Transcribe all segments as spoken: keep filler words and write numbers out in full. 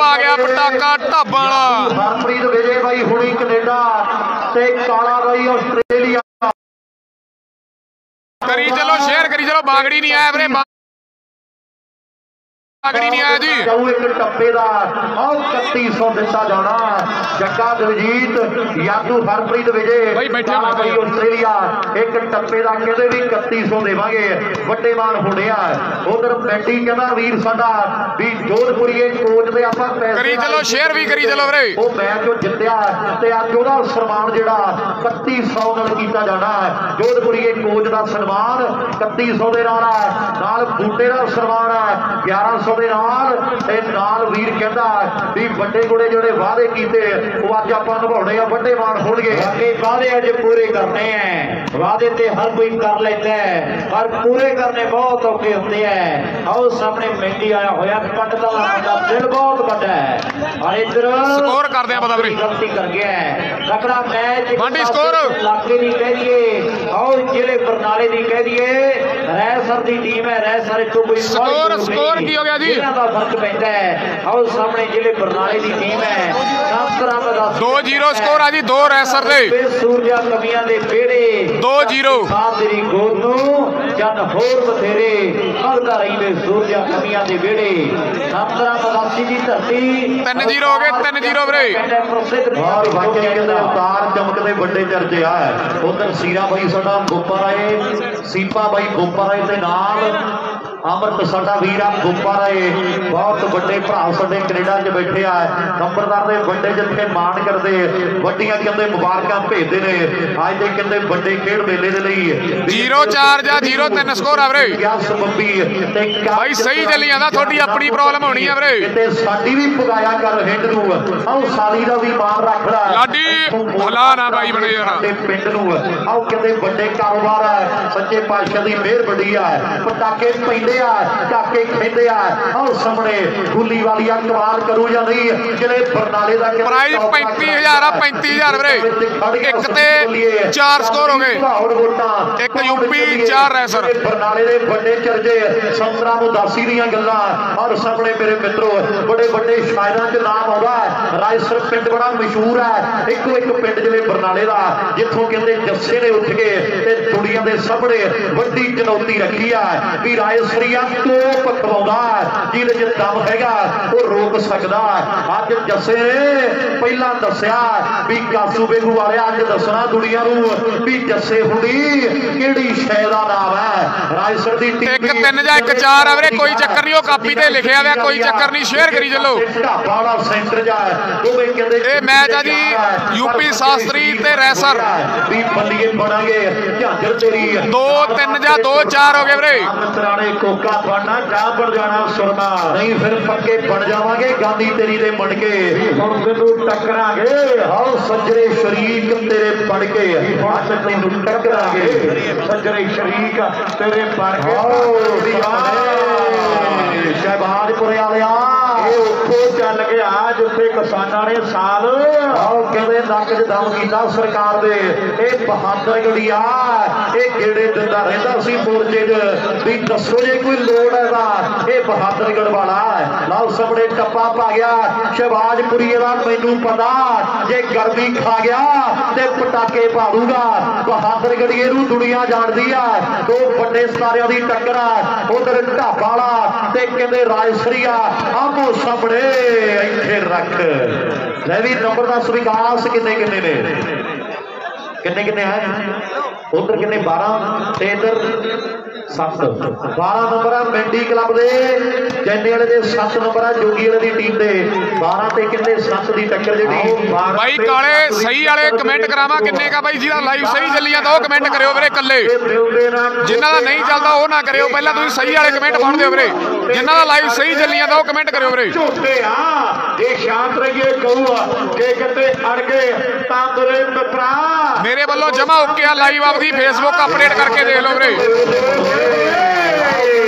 आ गया पटाका ढाबा वाला। हरप्रीत विजय भाई हुणी कनेडा ते काला भाई आस्ट्रेलिया। करी चलो शेयर करी चलो। बागड़ी नहीं आया वीरे, बागड़ी नहीं आया जी। एक टप्पे का इकती सौ दिता जाना। जग्गा दिलजीत यादू हरप्रीत विजय काला भाई आस्ट्रेलिया एक टप्पे का कहते भी इकती सौ देवांगे। वड्डे मान होने उधर बैटी कहना वीर साडा भी जोधपुरीए कोच दे आपां पैसे करी चलो शेयर भी करी चलो वीरे। वो मैच जो जितया ते अज ओहदा सन्मान जिहड़ा इकती सौ नाल कीता जाना है। जोधपुरीए कोच का सन्मान इकती सौ दे नाल है, नाल बूटे का सन्मान है ग्यारह सौ दे नाल ते नाल वीर कहंदा भी वड्डे गुड़े जिहड़े वादे कीते वो अज आपां निभाउणे आ। वड्डे मान होणगे, बाकी वादे अज पूरे करने हैं। वादे ते हर कोई कर लेता है पर पूरे करने बहुत औखे होंदे हैं। आओ सामने मेहंदी आया होया पंडितां दा दिल बहुत बड़ा है और इधर स्कोर कर दिया पता वीरे, गलती कर गया है। तगड़ा मैच बांडी स्कोर इलाके दी कह दिए और जिले बरनाले दी कह दिए रैसर दी टीम है। रैसर चो कोई स्कोर स्कोर की हो गया जी, का फर्क पैंदा है। आओ सामने जिले बरनाले दी टीम है दो जीरो स्कोर है जी। दो रैसर दे सूरजा कमियां दे बेड़े दो जीरो तेरी गोद नूं जन होर बथेरे मलदा रही ने सूरजा कमियां दे बेड़े। नामदरा मदासी दी धरती तीन जीरो हो गए। तीन जीरो वीरे प्रसिद्ध और वाकई कहते अवतार चमकते बड़े चर्चे है। उधर सीरा भाई साडा गोपा राय, सीपा भाई गोपा राय के नाल अमृत साडा वीर आ गोपा राय। बहुत बड़े भरा साडे कनेडा च बैठे आ नंबरदार दे बड़े जिथे मान करते वड्डियां कहते मुबारकां भेजते ने। अज दे कहते बड़े खेड मेले दे लई जीरो चार जा जीरो तीन स्कोर आ वीरे। भाई सही चली जांदा, थोड़ी अपनी प्रॉब्लम होनी है वीरे। ते साडी भी पगाया कर हिंद नूं आओ साली दा भी मान रख ला लाडी भला ना भाई बने यार ते पिंड नूं आओ कहते बड़े कारोबार है। सच्चे पातशाह दी मेहर बड़ी है। पटाके पैंदे टाके खेंदे आओ सामने गुली वाली कमाल करू या नहीं। जिले बरनाले का प्राइज पैंती हजार आ पैंती हजार वीरे। एक ते चार स्कोर हो गए, एक यूपी चार रैसर। बरनाले दे बड़े चर्चे संतरा मुदासी दीयां गल्लां और सामने मेरे मित्रों बड़े बड़े शायरां च नाम आउंदा है। रायसर पिंड बड़ा मशहूर है। इको एक पिंड जिले बरनाले का जिथों कहते जस्से ने उठ के ते दुनिया के सामने वड्डी चुनौती रखी है भी रायसर तोप खवाउंदा जिहदे च दम हैगा वो रोक सकदा। अज जस्से ने पहला दस्सिया भी कासू बेगू वाले अज दसना दुनिया नूं भी जस्से हुंदी किहड़ी शै दा नाम है। रायसर दी टीम एक तीन जा एक चार वीरे कोई चक्कर नहीं, वो कापी ते लिखिया हुआ कोई चक्कर नहीं। शेयर करी चलो। ढाबा वाला सेंटर जा दोवें कहंदे ये मैच है जी यूपी शास्त्री ते रैसर। भी बल्लीए बनांगे झांझर तेरी दो तीन जा दो चार हो गए वीरे। तराणे कोका बनना जा बन जाना सुरमा नहीं फिर पक्के बन जावांगे गांधी तेरी दे बन के हुण तैनूं टकरांगे। आओ सज्जरे शरीक तेरे बन के अज तैनूं टकरांगे। सज्जरे शरीक तेरे बन के शहबाजपुरे वालिया उत्थे चल गया जिथे किसानां ने साल आओ कहते नक च दम कीता सरकार दे। ये बहादुर गड़िया ये गेड़े दिंदा रहिंदा सी मोर्चे च भी दसो जे कोई लोड़ है दा ये बहादुरगढ़ वाला लाओ सामने टप्पा पा गया शहबाजपुरी का मैनू पता जे गर्मी खा गया ते पटाके पा दूंगा। बहादुरगढ़िए नूं दुनिया जानदी है। दो बड़े सितारियां दी टक्कर उधर ढाबा वाला ते कहंदे रायसरिया आमो सामने इत्थे रख ले भी नंबर दस विकास किन्ने किन्ने ने किन्ने किन्ने है उधर किन्ने बारह इधर सत्त बारह नंबर है मेंढी क्लब दे जैने वाले दे सत्त नंबर है जोगी वाले दी टीम दे बारह ते किन्ने सत्त दी टक्कर जेडी भाई काले सही वाले कमेंट करावा किन्ने का भाई जिहदा लाइव सही चली जांदा ओ कमेंट करियो वीरे कल्ले जिन्हां दा नहीं चलदा ओ ना करियो पहला तुसीं सही वाले कमेंट पढ़ दिओ वीरे जिन्हां दा लाइव सही चली जांदा ओ कमेंट करियो वीरे झूठे आ ये शांत रहिए कहूआ के किते अड़ गए तां तुरे मित्रा मेरे वालों जमा ओके आ लाइव आपदी फेसबुक अपडेट करके देख लो वीरे फेसबुक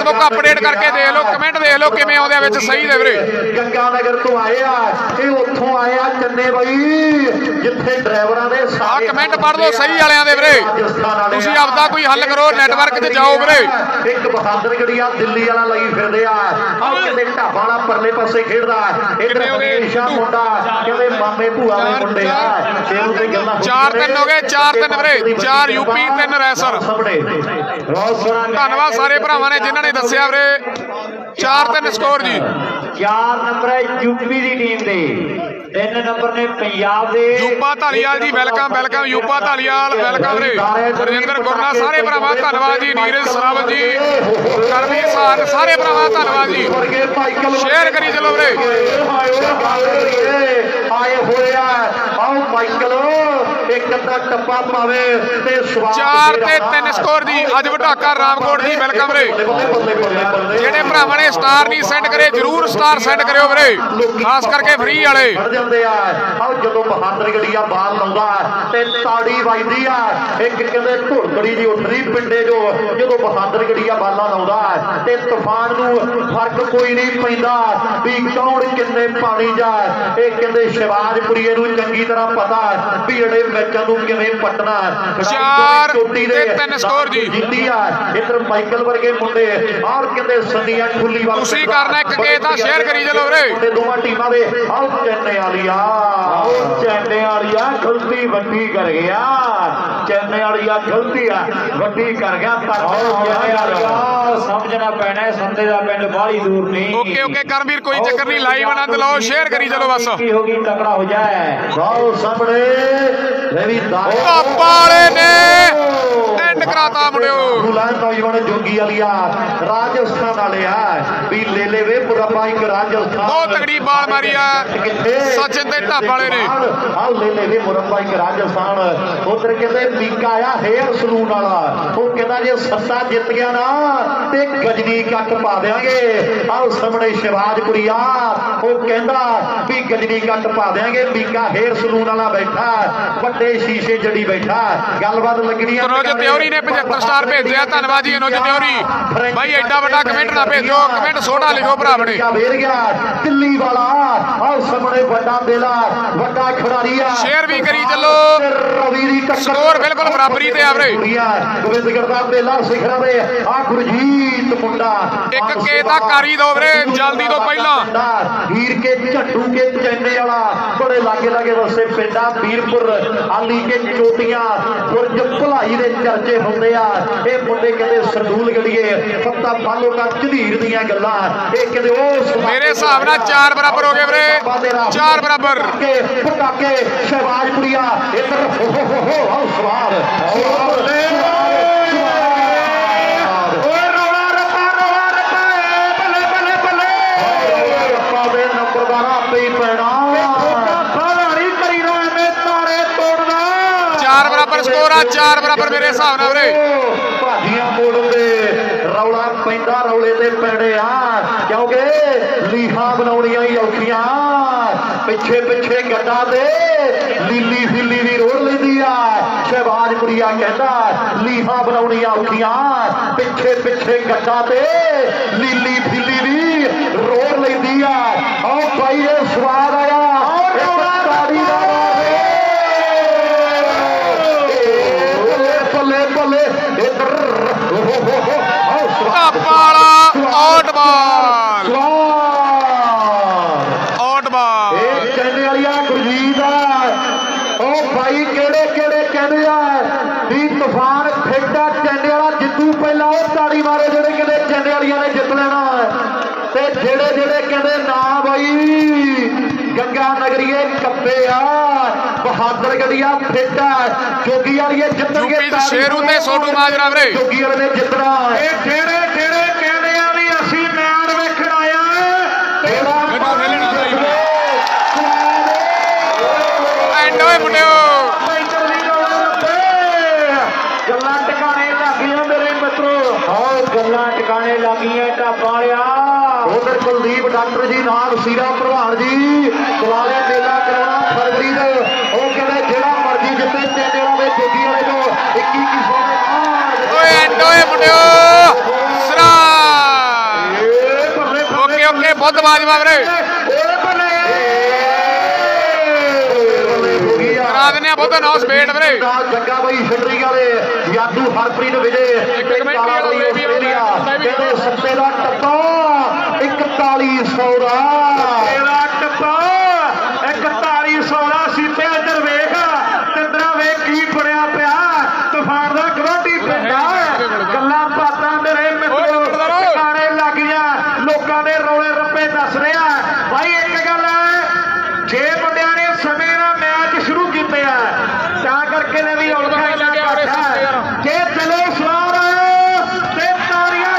ਫੇਸਬੁੱਕ ਅਪਡੇਟ ਕਰਕੇ ਦੇਖ ਲਓ, ਕਮੈਂਟ ਦੇਖ ਲਓ ਕਿਵੇਂ ਆਉਂਦੇ ਵਿੱਚ ਸਹੀ ਦੇ ਵੀਰੇ। ਗੰਗਾ ਨਗਰ ਤੋਂ ਆਏ ਆ, ਇਹ ਉੱਥੋਂ ਆਏ ਆ ਚੰਨੇ ਬਾਈ, ਜਿੱਥੇ ਡਰਾਈਵਰਾਂ ਦੇ ਆ ਕਮੈਂਟ ਪੜ੍ਹ ਲਓ ਸਹੀ ਵਾਲਿਆਂ ਦੇ ਵੀਰੇ, ਤੁਸੀਂ ਆਪਦਾ ਕੋਈ ਹੱਲ ਕਰੋ, ਨੈਟਵਰਕ 'ਚ ਜਾਓ ਵੀਰੇ। ਇੱਕ ਬਹਾਦਰਗੜ੍ਹ ਆ ਦਿੱਲੀ ਵਾਲਾ ਲਈ ਫਿਰਦੇ ਆ, ਆਹ ਕਹਿੰਦੇ ਢਾਬਾ ਵਾਲਾ ਪਰਲੇ ਪਾਸੇ ਖੇਡਦਾ, ਇੱਧਰ ਈਸ਼ਾ ਮੁੰਡਾ ਕਹਿੰਦੇ ਮਾਮੇ ਭੂਆ ਦੇ ਮੁੰਡੇ ਆ, ਇਹਨੂੰ ਤੇ ਗੱਲਾਂ ਚਾਰ ਤਿੰਨ ਹੋ ਗਏ, ਚਾਰ ਤਿੰਨ ਵੀਰੇ, ਚਾਰ ਯੂਪੀ ਤਿੰਨ ਰੈਸਰ। ਧੰਨਵਾਦ ਸਾਰੇ ਭਰਾਵਾਂ ਨੇ ਜਿਨ੍ਹਾਂ ਨੇ ਦੱਸਿਆ ਵੀਰੇ, ਚਾਰ ਤਿੰਨ ਸਕੋਰ ਜੀ। ਚਾਰ ਨੰਬਰ ਹੈ ਯੂਪੀ ਦੀ ਟੀਮ ਦੇ, ਤਿੰਨ ਨੰਬਰ ਨੇ ਪੰਜਾਬ ਦੇ। Yupa Dhaliwal ji welcome welcome, Yupa Dhaliwal welcome ਵੀਰੇ। ਰਜਿੰਦਰ ਗੁਰਨਾ ਸਾਰੇ ਭਰਾਵਾਂ ਧੰਨਵਾਦ ਜੀ, ਨੀਰਜ ਸਰਾਵਤ ਜੀ, ਕਰਮੀਰ ਸਾਨ ਸਾਰੇ ਭਰਾਵਾਂ ਧੰਨਵਾਦ ਜੀ, ਸ਼ੇਅਰ ਕਰੀ ਚਲੋ ਵੀਰੇ। ਆਏ ਹੋਏ ਆ, ਆਓ ਮਾਈਕਲ ਇੱਕ ਅੱਧਾ ਟੱਪਾ ਪਾਵੇ ਤੇ ਚਾਰ ਤੇ ਤਿੰਨ ਸਕੋਰ ਜੀ। ਅੱਜ ਵਟਾਕਾ ਰਾਮਕੋਟ ਜੀ ਵੈਲਕਮ ਵੀਰੇ। ਜਿਹੜੇ ਭਰਾਵਾਂ ਨੇ ਸਟਾਰ ਨਹੀਂ ਸੈਂਡ ਕਰੇ ਜਰੂਰ ਸਟਾਰ ਸੈਂਡ ਕਰਿਓ ਵੀਰੇ, ਖਾਸ ਕਰਕੇ ਫ੍ਰੀ ਵਾਲੇ। ਜਾਂਦੇ ਆ ਆਹ ਜਦੋਂ ਬਹਾਦਰਗੜੀਆ ਬਾਲ ਲਾਉਂਦਾ ਤੇ ਤਾੜੀ ਵੱਜਦੀ ਆ, ਇੱਕ ਕਹਿੰਦੇ ਧੁਰਕੜੀ ਦੀ ਉੱਠਦੀ ਪਿੰਡੇ ਜੋ ਜਦੋਂ ਬਹਾਦਰਗੜੀਆ ਬਾਲਾਂ ਲਾਉਂਦਾ ਤੇ ਤੂਫਾਨ ਨੂੰ ਫਰਕ ਕੋਈ ਨਹੀਂ ਪੈਂਦਾ ਵੀ ਕੌਣ ਕਿੰਨੇ ਪਾਣੀ ਜਾ। ਇਹ ਕਹਿੰਦੇ ਸ਼ਿਵਾਜਪੁਰੀਏ ਨੂੰ ਚੰਗੀ ਤਰ੍ਹਾਂ ਪਤਾ ਵੀ ਜਿਹੜੇ ਮੈਚਾਂ ਨੂੰ ਕਿਵੇਂ ਪੱਟਣਾ। ਚਾਰ ਤੇ ਤਿੰਨ ਸਕੋਰ ਜੀ ਜਿੱਤੀ ਆ ਇੱਧਰ ਮਾਈਕਲ ਵਰਗੇ ਮੁੰਡੇ, ਔਰ ਕਹਿੰਦੇ ਸੰਡੀਆਂ ਖੁੱਲੀ ਵਾਲ ਤੁਸੀਂ ਕਰਨਾ ਇੱਕ ਕੇ ਤਾਂ ਸ਼ੇਅਰ ਕਰੀ ਚਲੋ ਵੀਰੇ। ਤੇ ਦੋਵਾਂ ਟੀਮਾਂ ਦੇ ਆਓ ਚੈਨੇ ਵਾਲੀਆ, ਆਓ ਚੈਨੇ ਵਾਲੀਆ ਗਲਤੀ ਵੱਡੀ ਕਰ ਗਿਆ, ਚੈਨੇ ਵਾਲੀਆ ਗਲਤੀ ਆ ਵੱਡੀ ਕਰ ਗਿਆ। ਪਰ ਸਮਝਣਾ ਪੈਣਾ, ਸੰਦੇ ਦਾ ਪਿੰਡ ਬਾਹਲੀ ਦੂਰ ਨਹੀਂ। ਓਕੇ ਓਕੇ ਕਰਮਵੀਰ ਕੋਈ ਚੱਕਰ ਨਹੀਂ, ਲਾਈਵ ਆਨੰਦ ਲਓ, ਸ਼ੇਅਰ ਕਰੀ ਚਲੋ ਬਸ। ਕੀ ਹੋ ਗਈ ਤਕੜਾ ਹੋ ਜਾਏ। ਆਓ ਸਾਹਮਣੇ ਰਵੀ ਧਾਬਾ ਵਾਲੇ ਨੇ ਐਂਡ ਕਰਾਤਾ ਮੁੰਡਿਓ। ਗੁਲਾਮ ਨੌਜਵਾਨ ਜੋਗੀ ਵਾਲੀਆ ਰਾਜਸਥਾਨ ਵਾਲੇ ਆ ਵੀ ਲੈ ਲੈ ਵੇ ਪੁਰਾਪਾ ਇੱਕ ਰਾਜਸਥਾਨ ਬਹੁਤ ਤਗੜੀ ਬਾਲ ਮਾਰੀ ਆ ਸਚਿਨ ਤੇ ਢਾਬਾ ਵਾਲੇ ਨੇ। ਆਹ ਲੈ ਲੈ ਵੇ ਮੁਰੰਬਾ ਇੱਕ ਰਾਜਸਥਾਨ। ਉਧਰ ਕਹਿੰਦੇ ਮੀਕਾ ਆ ਹੇਅਰ ਸਲੂਨ ਵਾਲਾ, ਉਹ ਕਹਿੰਦਾ ਜੇ ਸੱਤਾ ਜਿੱਤ ਗਿਆ ਨਾ ਤੇ ਗਜਨੀ ਕੱਟ ਪਾ ਦਿਆਂਗੇ। ਆਹ ਸਾਹਮਣੇ ਸ਼ਿਵਾਜਪੁਰੀਆ ਉਹ ਕਹਿੰਦਾ ਵੀ ਗਜਨੀ ਕੱਟ ਪਾ ਦਿਆਂਗੇ। ਮੀਕਾ ਹੇਅਰ ਸਲੂਨ ਵਾਲਾ ਬੈਠਾ, ਵੱਡੇ ਸ਼ੀਸ਼ੇ ਜੜੀ ਬੈਠਾ, ਗੱਲਬਾਤ ਲੱਗਣੀ ਆ। ਅਨੁਜ ਤਿਉਰੀ ਨੇ ਪਝੱਤਰ ਸਟਾਰ ਭੇਜਿਆ, ਧੰਨਵਾਦ ਜੀ ਅਨੁਜ ਤਿਉਰੀ ਬਾਈ। ਐਡਾ ਵੱਡਾ ਕਮੈਂਟ ਨਾ ਭੇਜੋ, ਕਮੈਂਟ ਛੋਟਾ ਲਿਖੋ ਭਰਾ ਆਪਣੇ। ਵੇਰ ਗਿਆ ਦਿੱਲੀ ਵਾਲਾ, ਆਹ ਸਾਹਮਣੇ ਵੱਡਾ ਬੇਲਾ, ਵੱਡਾ ਖਿਡਾਰੀ ਆ। ਸ਼ੇਅਰ ਵੀ ਕਰੀ ਚੱਲੋ, ਰਵੀ ਦੀ ਟੱਕਰ ਸਕੋਰ ਬਿਲਕੁਲ ਬਰਾਬਰੀ ਤੇ ਆ ਵੀਰੇ। ਗੋਬਿੰਦਗੜ੍ਹ ਦਾ ਬੇਲਾ ਸਿਖਰਾਂ ਦੇ ਆ ਗੁਰਜੀਤ ਮੁੰਡਾ। ਇੱਕ ਕੇ ਤਾਂ ਕਾਰੀ ਦੋ ਵੀਰੇ ਜਲਦੀ ਤੋਂ ਪਹਿਲਾਂ। ਹੀਰ ਕੇ ਝੱਡੂ ਕੇ ਚੈਨੇ ਵਾਲਾ, ਬੜੇ ਲਾਗੇ ਲਾਗੇ ਵਸੇ ਪਿੰਡਾਂ ਵੀਰਪੁਰ ਆਲੀ ਕੇ ਚੋਟੀਆਂ ਬੁਰਜ ਭਲਾਈ ਦੇ ਚਰਚੇ ਹੁੰਦੇ ਆ। ਇਹ ਮੁੰਡੇ ਕਹਿੰਦੇ ਸਰਦੂਲ ਗੜੀਏ ਫੱਤਾ ਫਾਲੋ ਕਾ ਝਲੀਰ ਦੀਆਂ ਗੱਲਾਂ। ਇਹ ਕਹਿੰਦੇ ਉਸ ਮੇਰੇ ਹਿਸਾਬ ਨਾਲ ਚਾਰ ਬਰਾਬਰ ਹੋ ਗਏ ਵੀਰੇ, ਚਾਰ ਬਰਾਬਰ। ਪਟਾਕੇ ਸ਼ਹਿਬਾਜ਼ਪੁਰੀਆ ਇੱਧਰ ਹੋ ਹੋ ਹੋ ਹੋ ਆਓ ਸਵਾਰ ਓਏ ਰੌਲਾ ਰੱਪਾ ਰੌਲਾ ਰੱਪਾ ਬੱਲੇ ਬੱਲੇ ਬੱਲੇ ਰੱਪਾ ਦੇ ਨੰਬਰਦਾਰ ਆਪੇ ਹੀ ਪੈਣਾ। ਨਹੀਂ ਕਰੀ ਰੋ ਐਵੇਂ ਤਾਰੇ ਤੋੜਨਾ। ਚਾਰ ਬਰਾਬਰ ਸਕੋਰ ਆ, ਚਾਰ ਬਰਾਬਰ ਮੇਰੇ ਹਿਸਾਬ ਨਾਲ ਵੀਰੇ। ਭਾਜੀਆਂ ਮੋੜਨ ਦੇ ਰੌਲਾ ਪੈਂਦਾ, ਰੌਲੇ ਤੇ ਪੈਣੇ ਆ ਕਿਉਂਕਿ ਲੀਹਾਂ ਬਣਾਉਣੀਆਂ ਹੀ ਔਖੀਆਂ। ਪਿੱਛੇ ਪਿੱਛੇ ਗੱਡਾ ਦੇ ਲੀਲੀ ਫਿੱਲੀ ਵੀ ਰੋੜ ਲੈਂਦੀ ਆ। ਸ਼ਹਿਬਾਜ਼ਪੁਰੀਆ ਕਹਿੰਦਾ ਲੀਹਾਂ ਬਣਾਉਣੀਆਂ ਔਖੀਆਂ, ਪਿੱਛੇ ਪਿੱਛੇ ਗੱਡਾ ਤੇ ਲੀਲੀ ਫਿੱਲੀ ਵੀ ਰੋੜ ਲੈਂਦੀ ਆ। ਆਓ ਭਾਈ ਇਹ ਸਵਾਦ ਆਇਆ ਬੱਲੇ ਬੱਲੇ ਇੱਧਰ ਢਾਬਾ ਵਾਲਾ ਆਊਟ ਬਾਲ, ਆਊਟ ਬਾਲ। ਇਹ ਚੈਨੇ ਵਾਲੀਆ ਗੁਰਜੀਤ ਆ। ਉਹ ਭਾਈ ਕਿਹੜੇ ਕਿਹੜੇ ਕਹਿੰਦੇ ਆ ਵੀ ਤੂਫਾਨ ਖੇਡਾ ਚੈਨੇ ਵਾਲਾ ਜਿੱਤੂ। ਪਹਿਲਾਂ ਉਹ ਤਾੜੀ ਮਾਰੇ ਜਿਹੜੇ ਕਹਿੰਦੇ ਚੈਨੇ ਵਾਲੀਆਂ ਨੇ ਜਿੱਤ ਲੈਣਾ, ਤੇ ਜਿਹੜੇ ਜਿਹੜੇ ਕਹਿੰਦੇ ਨਾ ਬਾਈ ਗੰਗਾ ਨਗਰੀਏ ਕੱਪੇ ਆ, ਬਹਾਦਰਗੜੀਆ ਫਿੱਟਾ, ਜੋਗੀ ਵਾਲੀਏ ਜਿੱਤਣਗੇ। ਸ਼ੇਰੂ ਤੇ ਸੋਟੂ ਮਾਜਰਾ ਵੀਰੇ, ਜੋਗੀ ਵਾਲੇ ਨੇ ਜਿੱਤਣਾ। ਇਹ ਜਿਹੜੇ ਜਿਹੜੇ ਕਹਿੰਦੇ ਆ ਵੀ ਅਸੀਂ ਮੈਚ ਵੇਖਣ ਆਇਆ ਤੇਰਾ ਐਂਡ ਓਏ ਮੁੰਡਿਓ। ਗੱਲਾਂ ਟਿਕਾਣੇ ਲੱਗੀਆਂ ਮੇਰੇ ਮਿੱਤਰੋ, ਆਓ ਗੱਲਾਂ ਟਿਕਾਣੇ ਲੱਗੀਆਂ ਢਾਬਾ ਵਾਲਿਆ। ਉਧਰ ਕੁਲਦੀਪ ਡਾਕਟਰ ਜੀ ਨਾਲ ਸੀਰਾ ਪ੍ਰਧਾਨ ਜੀ ਦੁਆਲੇ ਮੇਲਾ ਕਰਾਉਣਾ ਫਰਵਰੀ ਦੇ। ਉਹ ਕਹਿੰਦੇ ਜਿਹੜਾ ਮਰਜ਼ੀ ਜਿੱਤੇ ਚੈਨੇ ਵਾਲੇ ਜੋਗੀ ਵਾਲੇ ਤੋਂ ਇੱਕੀ ਇੱਕੀ ਸੌ ਦੇ ਬਾਅਦ। ਓਏ ਐਂਡ ਓਏ ਮੁੰਡਿਓ, ਸਰਾ बुद्ध बाजवा वीरे करा देने बुद्ध नौ स्पेड वीरे जग्गा बई छतरी वाले यादू हरप्रीत विजय सत्ते का टप्पा इकताली सौ का टप्पा इकताली सौ का सीते इधर वेख चंद्रा वेख की बनया पिया तूफान का कबड्डी पिंडा गल्लां बातां मेरे मित्रों ठिकाने लग गया लोगों ने रौले रप्पे दस रहे भाई एक गल है छे बंदियां ने समय का मैच शुरू किए तां करके ने भी औखा जे चलो सवार ताड़ियां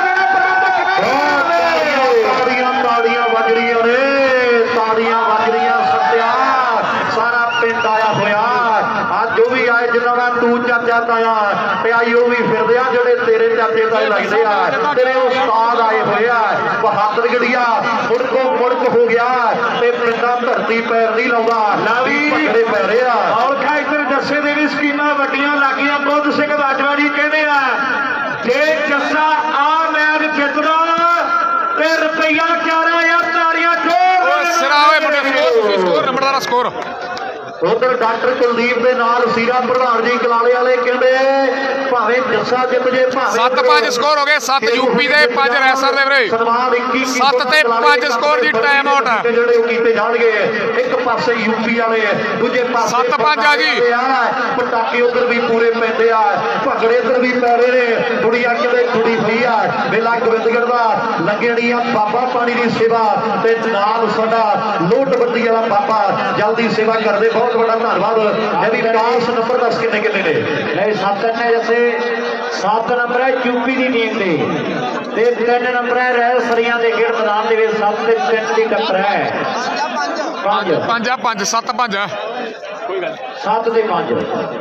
ताड़ियां ताड़ियां वज रही ने ताड़ियां वज रही सत्या सारा पिंड आया होया आज जो भी आए जिन्होंने तू चाचा ताया प्याई वो भी फिरदे आ जेडे तेरे चाचे ताए लगते आ तेरे उस्ताद आए हुए आ बहादुर गड़िया मुड़को मुड़क हो गया ते पिंडा धरती पैर नहीं लाउंदा भंगड़े पै रहे आ और खा इधर जस्से दे भी स्कीमां वड्डियां लागियां बुद्ध सिंह बाजवा जी कहंदे आ जे जस्सा आ मैच जितदा ते रुपया ग्यारह हज़ार ताड़ियां जोर सिरा होए मुंडे स्कोर स्कोर नंबर दा स्कोर उधर डॉक्टर कुलदीप के नाल सीरा प्रधान जी कलाले वाले कहते भावे जस्सा जित जे सत्त पांच स्कोर हो गए सत्त यूपी दे पांच रैसर दे वीरे सत्त ते पांच स्कोर दी टाइम आउट जेडे कीते जाणगे एक पासे यूपी वाले दूजे पासे सत्त पांच आ जी पटाके उधर भी पूरे पैंदे आ भगड़े इधर भी पै रहे ने कुड़िया किते कुड़ी पई आ मेला गोबिंदगढ़ दा लंगेड़ियां बाबा पानी दी सेवा ते नाल साडा लोटबंदी वाला बाबा जल्दी सेवा करदे बहुत बड़ा धन्यवाद यदि विकास नंबर दस किन्ने किन्ने ने नहीं सत्त ने जैसे सत्त नंबर है यूपी की टीम के ते तीन नंबर है रैल सरिया के खेड मैदान के सत्त ते तीन की टक्कर है पांच पांच पांच सत्त पांच सत्त ते पांच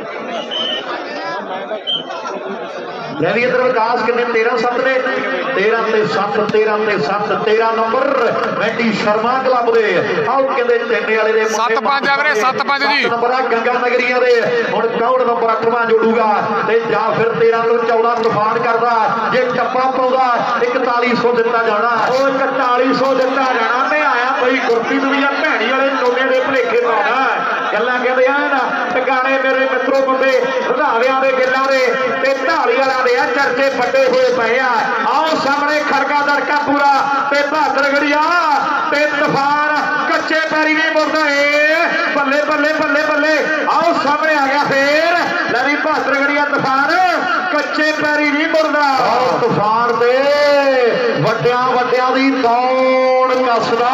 मैं भी इधर विकास किन्ने तेरह सत्त ने तेरह ते सत्त तेरह ते सत्त तेरह नंबर वैटी शर्मा क्लब दे आओ कहंदे चेन्नई वाले दे सत्त पांच आ वीरे सत्त पांच जी नंबर आ गंगा नगरिया दे हुण कौन नंबर अठवां जोड़ूगा ते जां फिर तेरह तो चौदह तूफान करदा जे टप्पा पाउंदा इकताली सौ दिता जाना ओ इकताली सौ दिता जाना मैं आया बई गुरप्रीत दुनिया भैणी वाले नोने दे भलेखे पाउंदा गल्लां कहंदे आ ना टकाने मेरे मित्रों मुंडे रधावियां दे गिल्लां दे ते ढाली वाला दे चर्चे बड़े हुए पे आओ सामने खड़का दड़का पूरा ते बहादुर गड़िया ते तूफान कच्चे पैरी नहीं मुड़दा है बल्ले बल्ले बल्ले बल्ले आओ सामने आ गया फिर लड़ी बहादुर गड़िया तूफान कच्चे पैरी नहीं मुड़दा तूफान दे वड्डियां वड्डियां दी दौड़ कसदा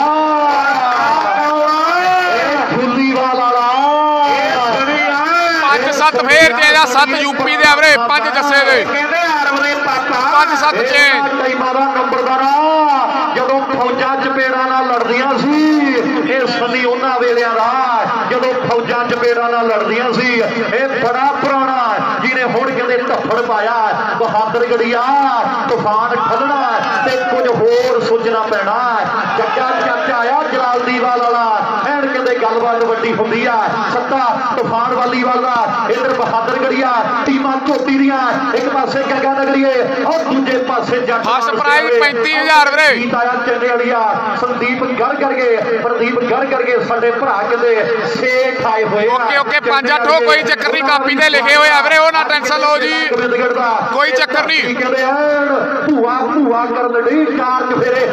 सत्त फेर जे सत्त यूपी दे वीरे पांच जस्से दे पांच सत्त छे टाइमां दा नंबरदार जदों फौजां चपेड़ां नाल लड़दियां सी ਇਹ ਸਨੀ ਉਹਨਾਂ ਵੇਲਿਆਂ ਦਾ ਜਦੋਂ ਫੌਜਾਂ ਚਪੇੜਾਂ ਨਾਲ ਲੜਦੀਆਂ ਸੀ ਇਹ ਬੜਾ ਪੁਰਾਣਾ ਜਿਹਨੇ ਹੁਣ ਕਹਿੰਦੇ ਧੱਫੜ ਪਾਇਆ ਬਹਾਦਰ ਗੜੀਆ ਤੂਫਾਨ ਠੱਲਣਾ ਤੇ ਕੁਝ ਹੋਰ ਸੋਚਣਾ ਪੈਣਾ ਜੱਗਾ ਚਾਚਾ ਆਇਆ ਜਲਾਲਦੀਵਾਲ ਵਾਲਾ ਐਨ ਕਹਿੰਦੇ ਗੱਲਬਾਤ ਵੱਡੀ ਹੁੰਦੀ ਆ ਸੱਤਾ ਤੂਫਾਨ ਵਾਲੀਵਾਲ ਦਾ ਇਧਰ ਬਹਾਦਰ ਗੜੀਆ ਟੀਮਾਂ ਝੋਟੀ ਦੀਆਂ ਇੱਕ ਪਾਸੇ ਗੰਗਾ ਨਗਰੀਏ ਔਰ ਦੂਜੇ ਪਾਸੇ ਜੱਟ ਫਸਟ ਪ੍ਰਾਈਜ਼ ਪੈਂਤੀ ਹਜ਼ਾਰ ਵੀਰੇ ਗੀਤ ਆਇਆ ਚੰਨੇ ਵਾਲੀਆ ਸੰਦੀਪ ਗੜ ਕਰਕੇ ਪ੍ਰਦੀਪ ਗੜ ਕਰਕੇ ਸਾਡੇ ਭਰਾ ਕਹਿੰਦੇ ਸੇਖ ਆਏ ਹੋਏ ਓਕੇ ਓਕੇ ਪੰਜ ਅੱਠ ਹੋ ਕੋਈ ਚੱਕਰ ਨਹੀਂ ਕਾਪੀ ਤੇ ਲਿਖੇ ਹੋਏ ਆ ਵੀਰੇ ਉਹ ਨਾ ਟੈਨਸ਼ਨ ਲਓ ਜੀ ਕੋਈ ਚੱਕਰ ਨਹੀਂ ਕਹਿੰਦੇ ਐਨ ਭੂਆ ਭੂਆ ਕਰਨ ਲਈ ਚਾਰ ਚਫੇਰੇ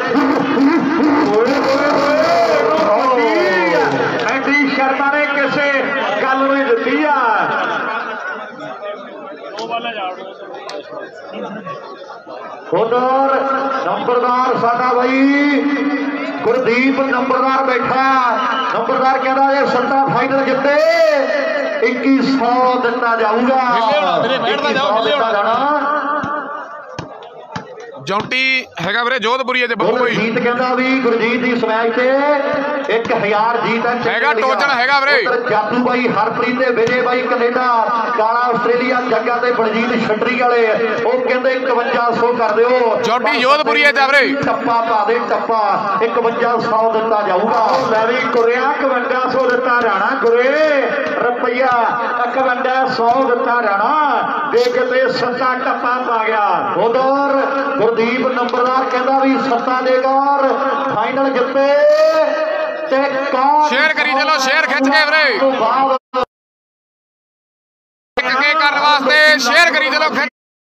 ਐਂਡੀ ਸ਼ਰਮਾ ਨੇ ਕਿਸੇ ਗੱਲ ਨੂੰ ਦਿੱਤੀ ਆ ਉਧਰ ਨੰਬਰਦਾਰ ਸਾਡਾ ਬਾਈ ਗੁਰਦੀਪ ਨੰਬਰਦਾਰ ਬੈਠਾ ਨੰਬਰਦਾਰ ਕਹਿੰਦਾ ਇਹ ਸੱਤਾ ਫਾਈਨਲ ਜਿੱਤੇ ਇੱਕੀ ਸੌ ਦਿੱਤਾ ਜਾਊਗਾ ਦਿੱਤਾ ਜਾਣਾ ਜੌਂਟੀ ਹੈਗਾ ਵੀਰੇ ਜੋਧਪੁਰੀ ਤੇ ਬੱਬੂ ਭਾਈ ਜੀਤ ਕਹਿੰਦਾ ਵੀ ਗੁਰਜੀਤ ਦੀ ਸਮੈਚ ਤੇ ਇੱਕ ਹਜ਼ਾਰ ਜੀਤ ਹੈਗਾ ਟੋਚਨ ਹੈਗਾ ਵੀਰੇ ਜਾਦੂ ਬਾਈ ਹਰਪ੍ਰੀਤ ਤੇ ਵਿਜੇ ਬਾਈ ਕੈਨੇਡਾ ਕਾਲਾ ਆਸਟ੍ਰੇਲੀਆ ਜੱਗਾ ਤੇ ਬਲਜੀਤ ਛੱਟਰੀ ਵਾਲੇ ਉਹ ਕਹਿੰਦੇ ਇਕਵੰਜਾ ਸੌ ਕਰ ਦਿਓ ਜੌਂਟੀ ਜੋਧਪੁਰੀ ਤੇ ਵੀਰੇ ਟੱਪਾ ਪਾ ਦੇ ਟੱਪਾ ਇਕਵੰਜਾ ਸੌ ਦਿੱਤਾ ਜਾਊਗਾ ਲੈ ਵੀ ਗੁਰਿਆ ਇਕਵੰਜਾ ਸੌ ਦਿੱਤਾ ਜਾਣਾ ਗੁਰੇ ਰੁਪਈਆ ਇਕਵੰਜਾ ਸੌ ਦਿੱਤਾ ਜਾਣਾ ਤੇ ਕਿਤੇ ਸੱਤਾ ਟੱਪਾ ਪਾ ਗਿਆ। ਉਧਰ ਗੁਰਦੀਪ ਨੰਬਰਦਾਰ ਕਹਿੰਦਾ ਵੀ ਸੱਤਾ ਦੇਗਾ ਫਾਈਨਲ ਜਿੱਤੇ ਤੇ ਕਾਰ ਸ਼ੇਅਰ ਕਰੀ ਚਲੋ, ਸ਼ੇਅਰ ਖਿੱਚ ਕੇ ਵੀਰੇ ਤੋਂ ਬਾਅਦ ਇੱਕ ਕੇ ਕਰਨ ਵਾਸਤੇ ਸ਼ੇਅਰ ਕਰੀ ਚਲੋ, ਖਿੱਚ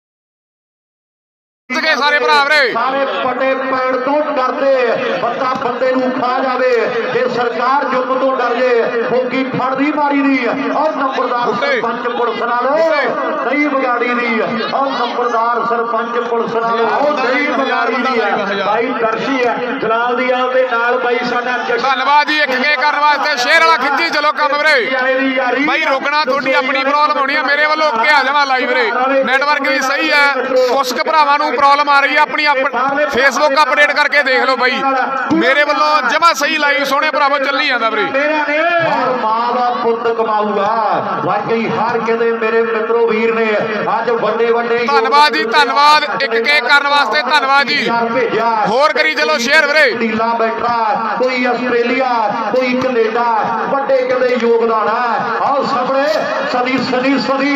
ਕੇ ਸਾਰੇ ਭਰਾ ਵੀਰੇ। ਸਾਰੇ ਪੱਟੇ ਪੈੜ ਤੋਂ ਡਰਦੇ, ਬੰਦਾ ਬੰਦੇ ਨੂੰ ਖਾ ਜਾਵੇ ਜੇ ਸਰਕਾਰ ਜੁੱਤ ਤੋਂ ਡਰ ਜੇ ਫੋਕੀ ਫੜਦੀ ਮਾਰੀ ਦੀ ਔਰ ਨੰਬਰਦਾਰ ਸਰਪੰਚ ਪੁਲਿਸ ਨਾਲ ਨਹੀਂ ਵਿਗਾੜੀ ਦੀ ਔਰ ਨੰਬਰਦਾਰ ਸਰਪੰਚ ਪੁਲਿਸ ਨਾਲ ਨਹੀਂ ਵਿਗਾੜੀ ਦੀ ਭਾਈ ਦਰਸ਼ੀ ਹੈ ਜਲਾਲ ਦੀ ਆਲ ਦੇ ਨਾਲ ਬਾਈ ਸਾਡਾ ਧੰਨਵਾਦ ਜੀ। ਇੱਕ ਕੇ ਕਰਨ ਵਾਸਤੇ ਸ਼ੇਅਰ ਵਾਲਾ ਖਿੱਚੀ ਚਲੋ ਕੰਮ ਵੀਰੇ। ਬਾਈ ਰੁਕਣਾ ਤੁਹਾਡੀ ਆਪਣੀ ਪ੍ਰੋਬਲਮ ਹੋਣੀ ਹੈ, ਮੇਰੇ ਵੱਲੋਂ ਓਕੇ ਆ ਜਾਵਾਂ ਲਾਈਵ ਵੀਰੇ। ਨੈਟਵਰਕ ਵੀ ਸਹੀ ਹੈ, ਕੁਛ ਕੁ ਭਰਾਵਾਂ ਨੂੰ ਪ੍ਰੋਬਲਮ ਆ ਰਹੀ ਹੈ, ਆਪਣੀ ਫੇਸਬੁੱਕ ਅਪਡੇਟ ਕਰਕੇ ਦੇਖ ਲਓ ਬਾਈ। ਮੇਰੇ ਵੱਲੋਂ ਜਮਾ ਸਹੀ ਲਾਈਵ ਸੋਹਣੇ ਭਰਾਵੋ ਚੱਲੀ ਜਾਂਦਾ ਵੀਰੇ। ਹਰ ਮਾਂ ਦਾ ਪੁੱਤ ਕਮਾਊਗਾ ਵਾਕਈ ਹਰ ਕਿਤੇ ਮੇਰੇ ਮਿੱਤਰੋ ਵੀਰ ਨੇ ਅੱਜ ਵੱਡੇ ਵੱਡੇ ਧੰਨਵਾਦ ਜੀ, ਧੰਨਵਾਦ। ਇੱਕ ਕੇ ਕਰਨ ਵਾਸਤੇ ਧੰਨਵਾਦ ਜੀ। ਹੋਰ ਕਰੀ ਚਲੋ ਸ਼ੇਅਰ ਵੀਰੇ। ਢੀਲਾ ਬੈਠਾ ਕੋਈ ਆਸਟ੍ਰੇਲੀਆ ਕੋਈ ਕੈਨੇਡਾ ਵੱਡੇ ਕਿਤੇ ਯੋਗਦਾਨ ਹੈ। ਆਓ ਸਾਹਮਣੇ ਸਦੀ ਸਦੀ ਸਦੀ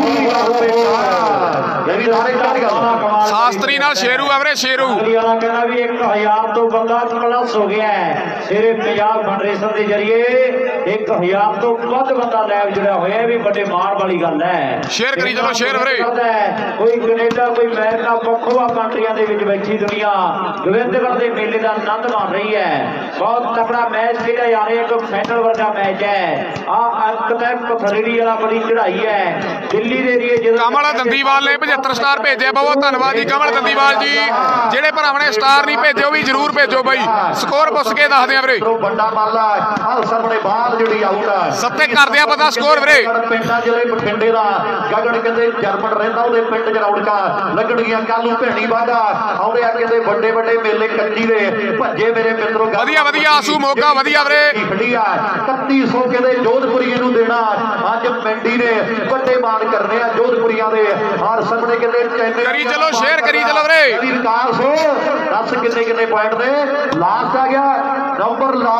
ਸ਼ਾਸਤਰੀ ਨਾਲ ਸ਼ੇਰੂ ਆ ਵੀਰੇ, ਸ਼ੇਰੂ ਵਾਲਾ ਕਹਿੰਦਾ ਵੀ ਇੱਕ ਹਜ਼ਾਰ ਤੋਂ ਬੰਦਾ ਪਲੱਸ ਹੋ ਗਿਆ ਹੈ। ਸਿਰੇ ਪੰਜਾਬ ਫੈਡਰੇਸ਼ਨ ਦੇ ਜਰੀਏ ਇੱਕ ਹਜ਼ਾਰ ਤੋਂ ਵੱਧ ਬੰਦਾ ਲਾਈਵ ਜੁੜਿਆ ਹੋਇਆ, ਵੀ ਵੱਡੇ ਮਾਣ ਵਾਲੀ ਗੱਲ ਹੈ। ਸ਼ੇਅਰ ਕਰੀ ਚਲੋ, ਸ਼ੇਅਰ ਵੀਰੇ। ਕੋਈ ਕੈਨੇਡਾ ਕੋਈ ਅਮਰੀਕਾ ਵੱਖੋ-ਵੱਖ ਕੰਟਰੀਆਂ ਦੇ ਵਿੱਚ ਬੈਠੀ ਦੁਨੀਆ ਗੋਬਿੰਦਗੜ੍ਹ ਦੇ ਮੇਲੇ ਦਾ ਆਨੰਦ ਮਾਣ ਰਹੀ ਹੈ। ਬਹੁਤ ਤਕੜਾ ਮੈਚ ਖੇਡਿਆ ਜਾ ਰਿਹਾ, ਇੱਕ ਫਾਈਨਲ ਵਰਗਾ ਮੈਚ ਹੈ। ਆ ਅੰਕ ਤੱਕ ਪਥਰੀੜੀ ਵਾਲਾ ਬੜੀ ਚੜਾਈ ਹੈ ਦਿੱਲੀ ਦੇ ਏਰੀਏ ਜਦੋਂ ਕਮਲ ਦੰਦੀਵਾਲ ਨੇ ਪਝੱਤਰ ਸਟਾਰ ਭੇਜਿਆ, ਬਹੁਤ ਧੰਨਵਾਦ ਜੀ ਕਮਲ ਦੰਦੀਵਾਲ ਜੀ। ਜਿਹੜੇ ਭਰਾਵਾਂ ਨੇ ਸਟਾਰ ਨਹੀਂ ਭੇਜੇ ਉਹ ਵੀ ਜਰੂਰ ਭੇਜੋ ਬਾਈ। ਸਕੋਰ ਪੁੱਛ ਕੇ ਦੱਸਦੇ ਆ ਵੀਰੇ। ਵੱਡਾ ਮਾਲਾ ਆ ਸਾਹਮਣੇ ਬਾਹਰ ਜਿਹੜੀ ਆਊਟ ਆ ਸੱਤੇ ਕਰਦੇ ਆ ਪਤਾ ਸਕੋਰ ਵੀਰੇ। ਪਿੰਡਾਂ ਜ਼ਿਲ੍ਹੇ ਬਠਿੰਡੇ ਦਾ ਗਗਨ ਕਹਿੰਦੇ ਜਰਮਨ ਰਹਿੰਦਾ, ਉਹਦੇ ਪਿੰਡ ਚ ਰੌਣਕਾਂ ਲੱਗਣਗੀਆਂ ਕੱਲ ਨੂੰ ਭੈਣੀ ਵਾਢਾ ਆਉਂਦੇ ਆ ਕਹਿੰਦੇ ਵੱਡੇ ਵੱਡੇ ਮੇਲੇ ਕੱਚੀ ਦੇ ਭੱਜੇ ਮੇਰੇ ਮਿੱਤਰੋ। ਵਧੀਆ ਵਧੀਆ ਆਸੂ ਮੋਗਾ ਵਧੀਆ ਵੀਰੇ। ਖੜੀ ਆ ਇਕੱਤੀ ਸੌ ਕਹਿੰਦੇ ਜੋਧਪੁਰੀ ਨੂੰ ਦੇਣਾ ਅੱਜ ਪਿੰਡੀ ਨੇ ਵੱਡੇ ਮਾਣ ਕਰਨੇ ਆ ਜੋਧਪੁਰੀਆਂ ਦੇ। ਹਰ ਸਾਹਮਣੇ ਕਹਿੰਦੇ ਚੈਨੇ ਕਰੀ ਚਲੋ, ਸ਼ੇਅਰ ਕਰੀ ਚਲੋ ਵੀਰੇ। ਵਿਕਾਸ ਹੋ ਦੱਸ ਕਿੰਨੇ ਕਿੰਨੇ ਪੁਆਇੰਟ ਨੇ ਲਾਸਟ ਆ ਗਿਆ ਨੰਬਰ ਲਾ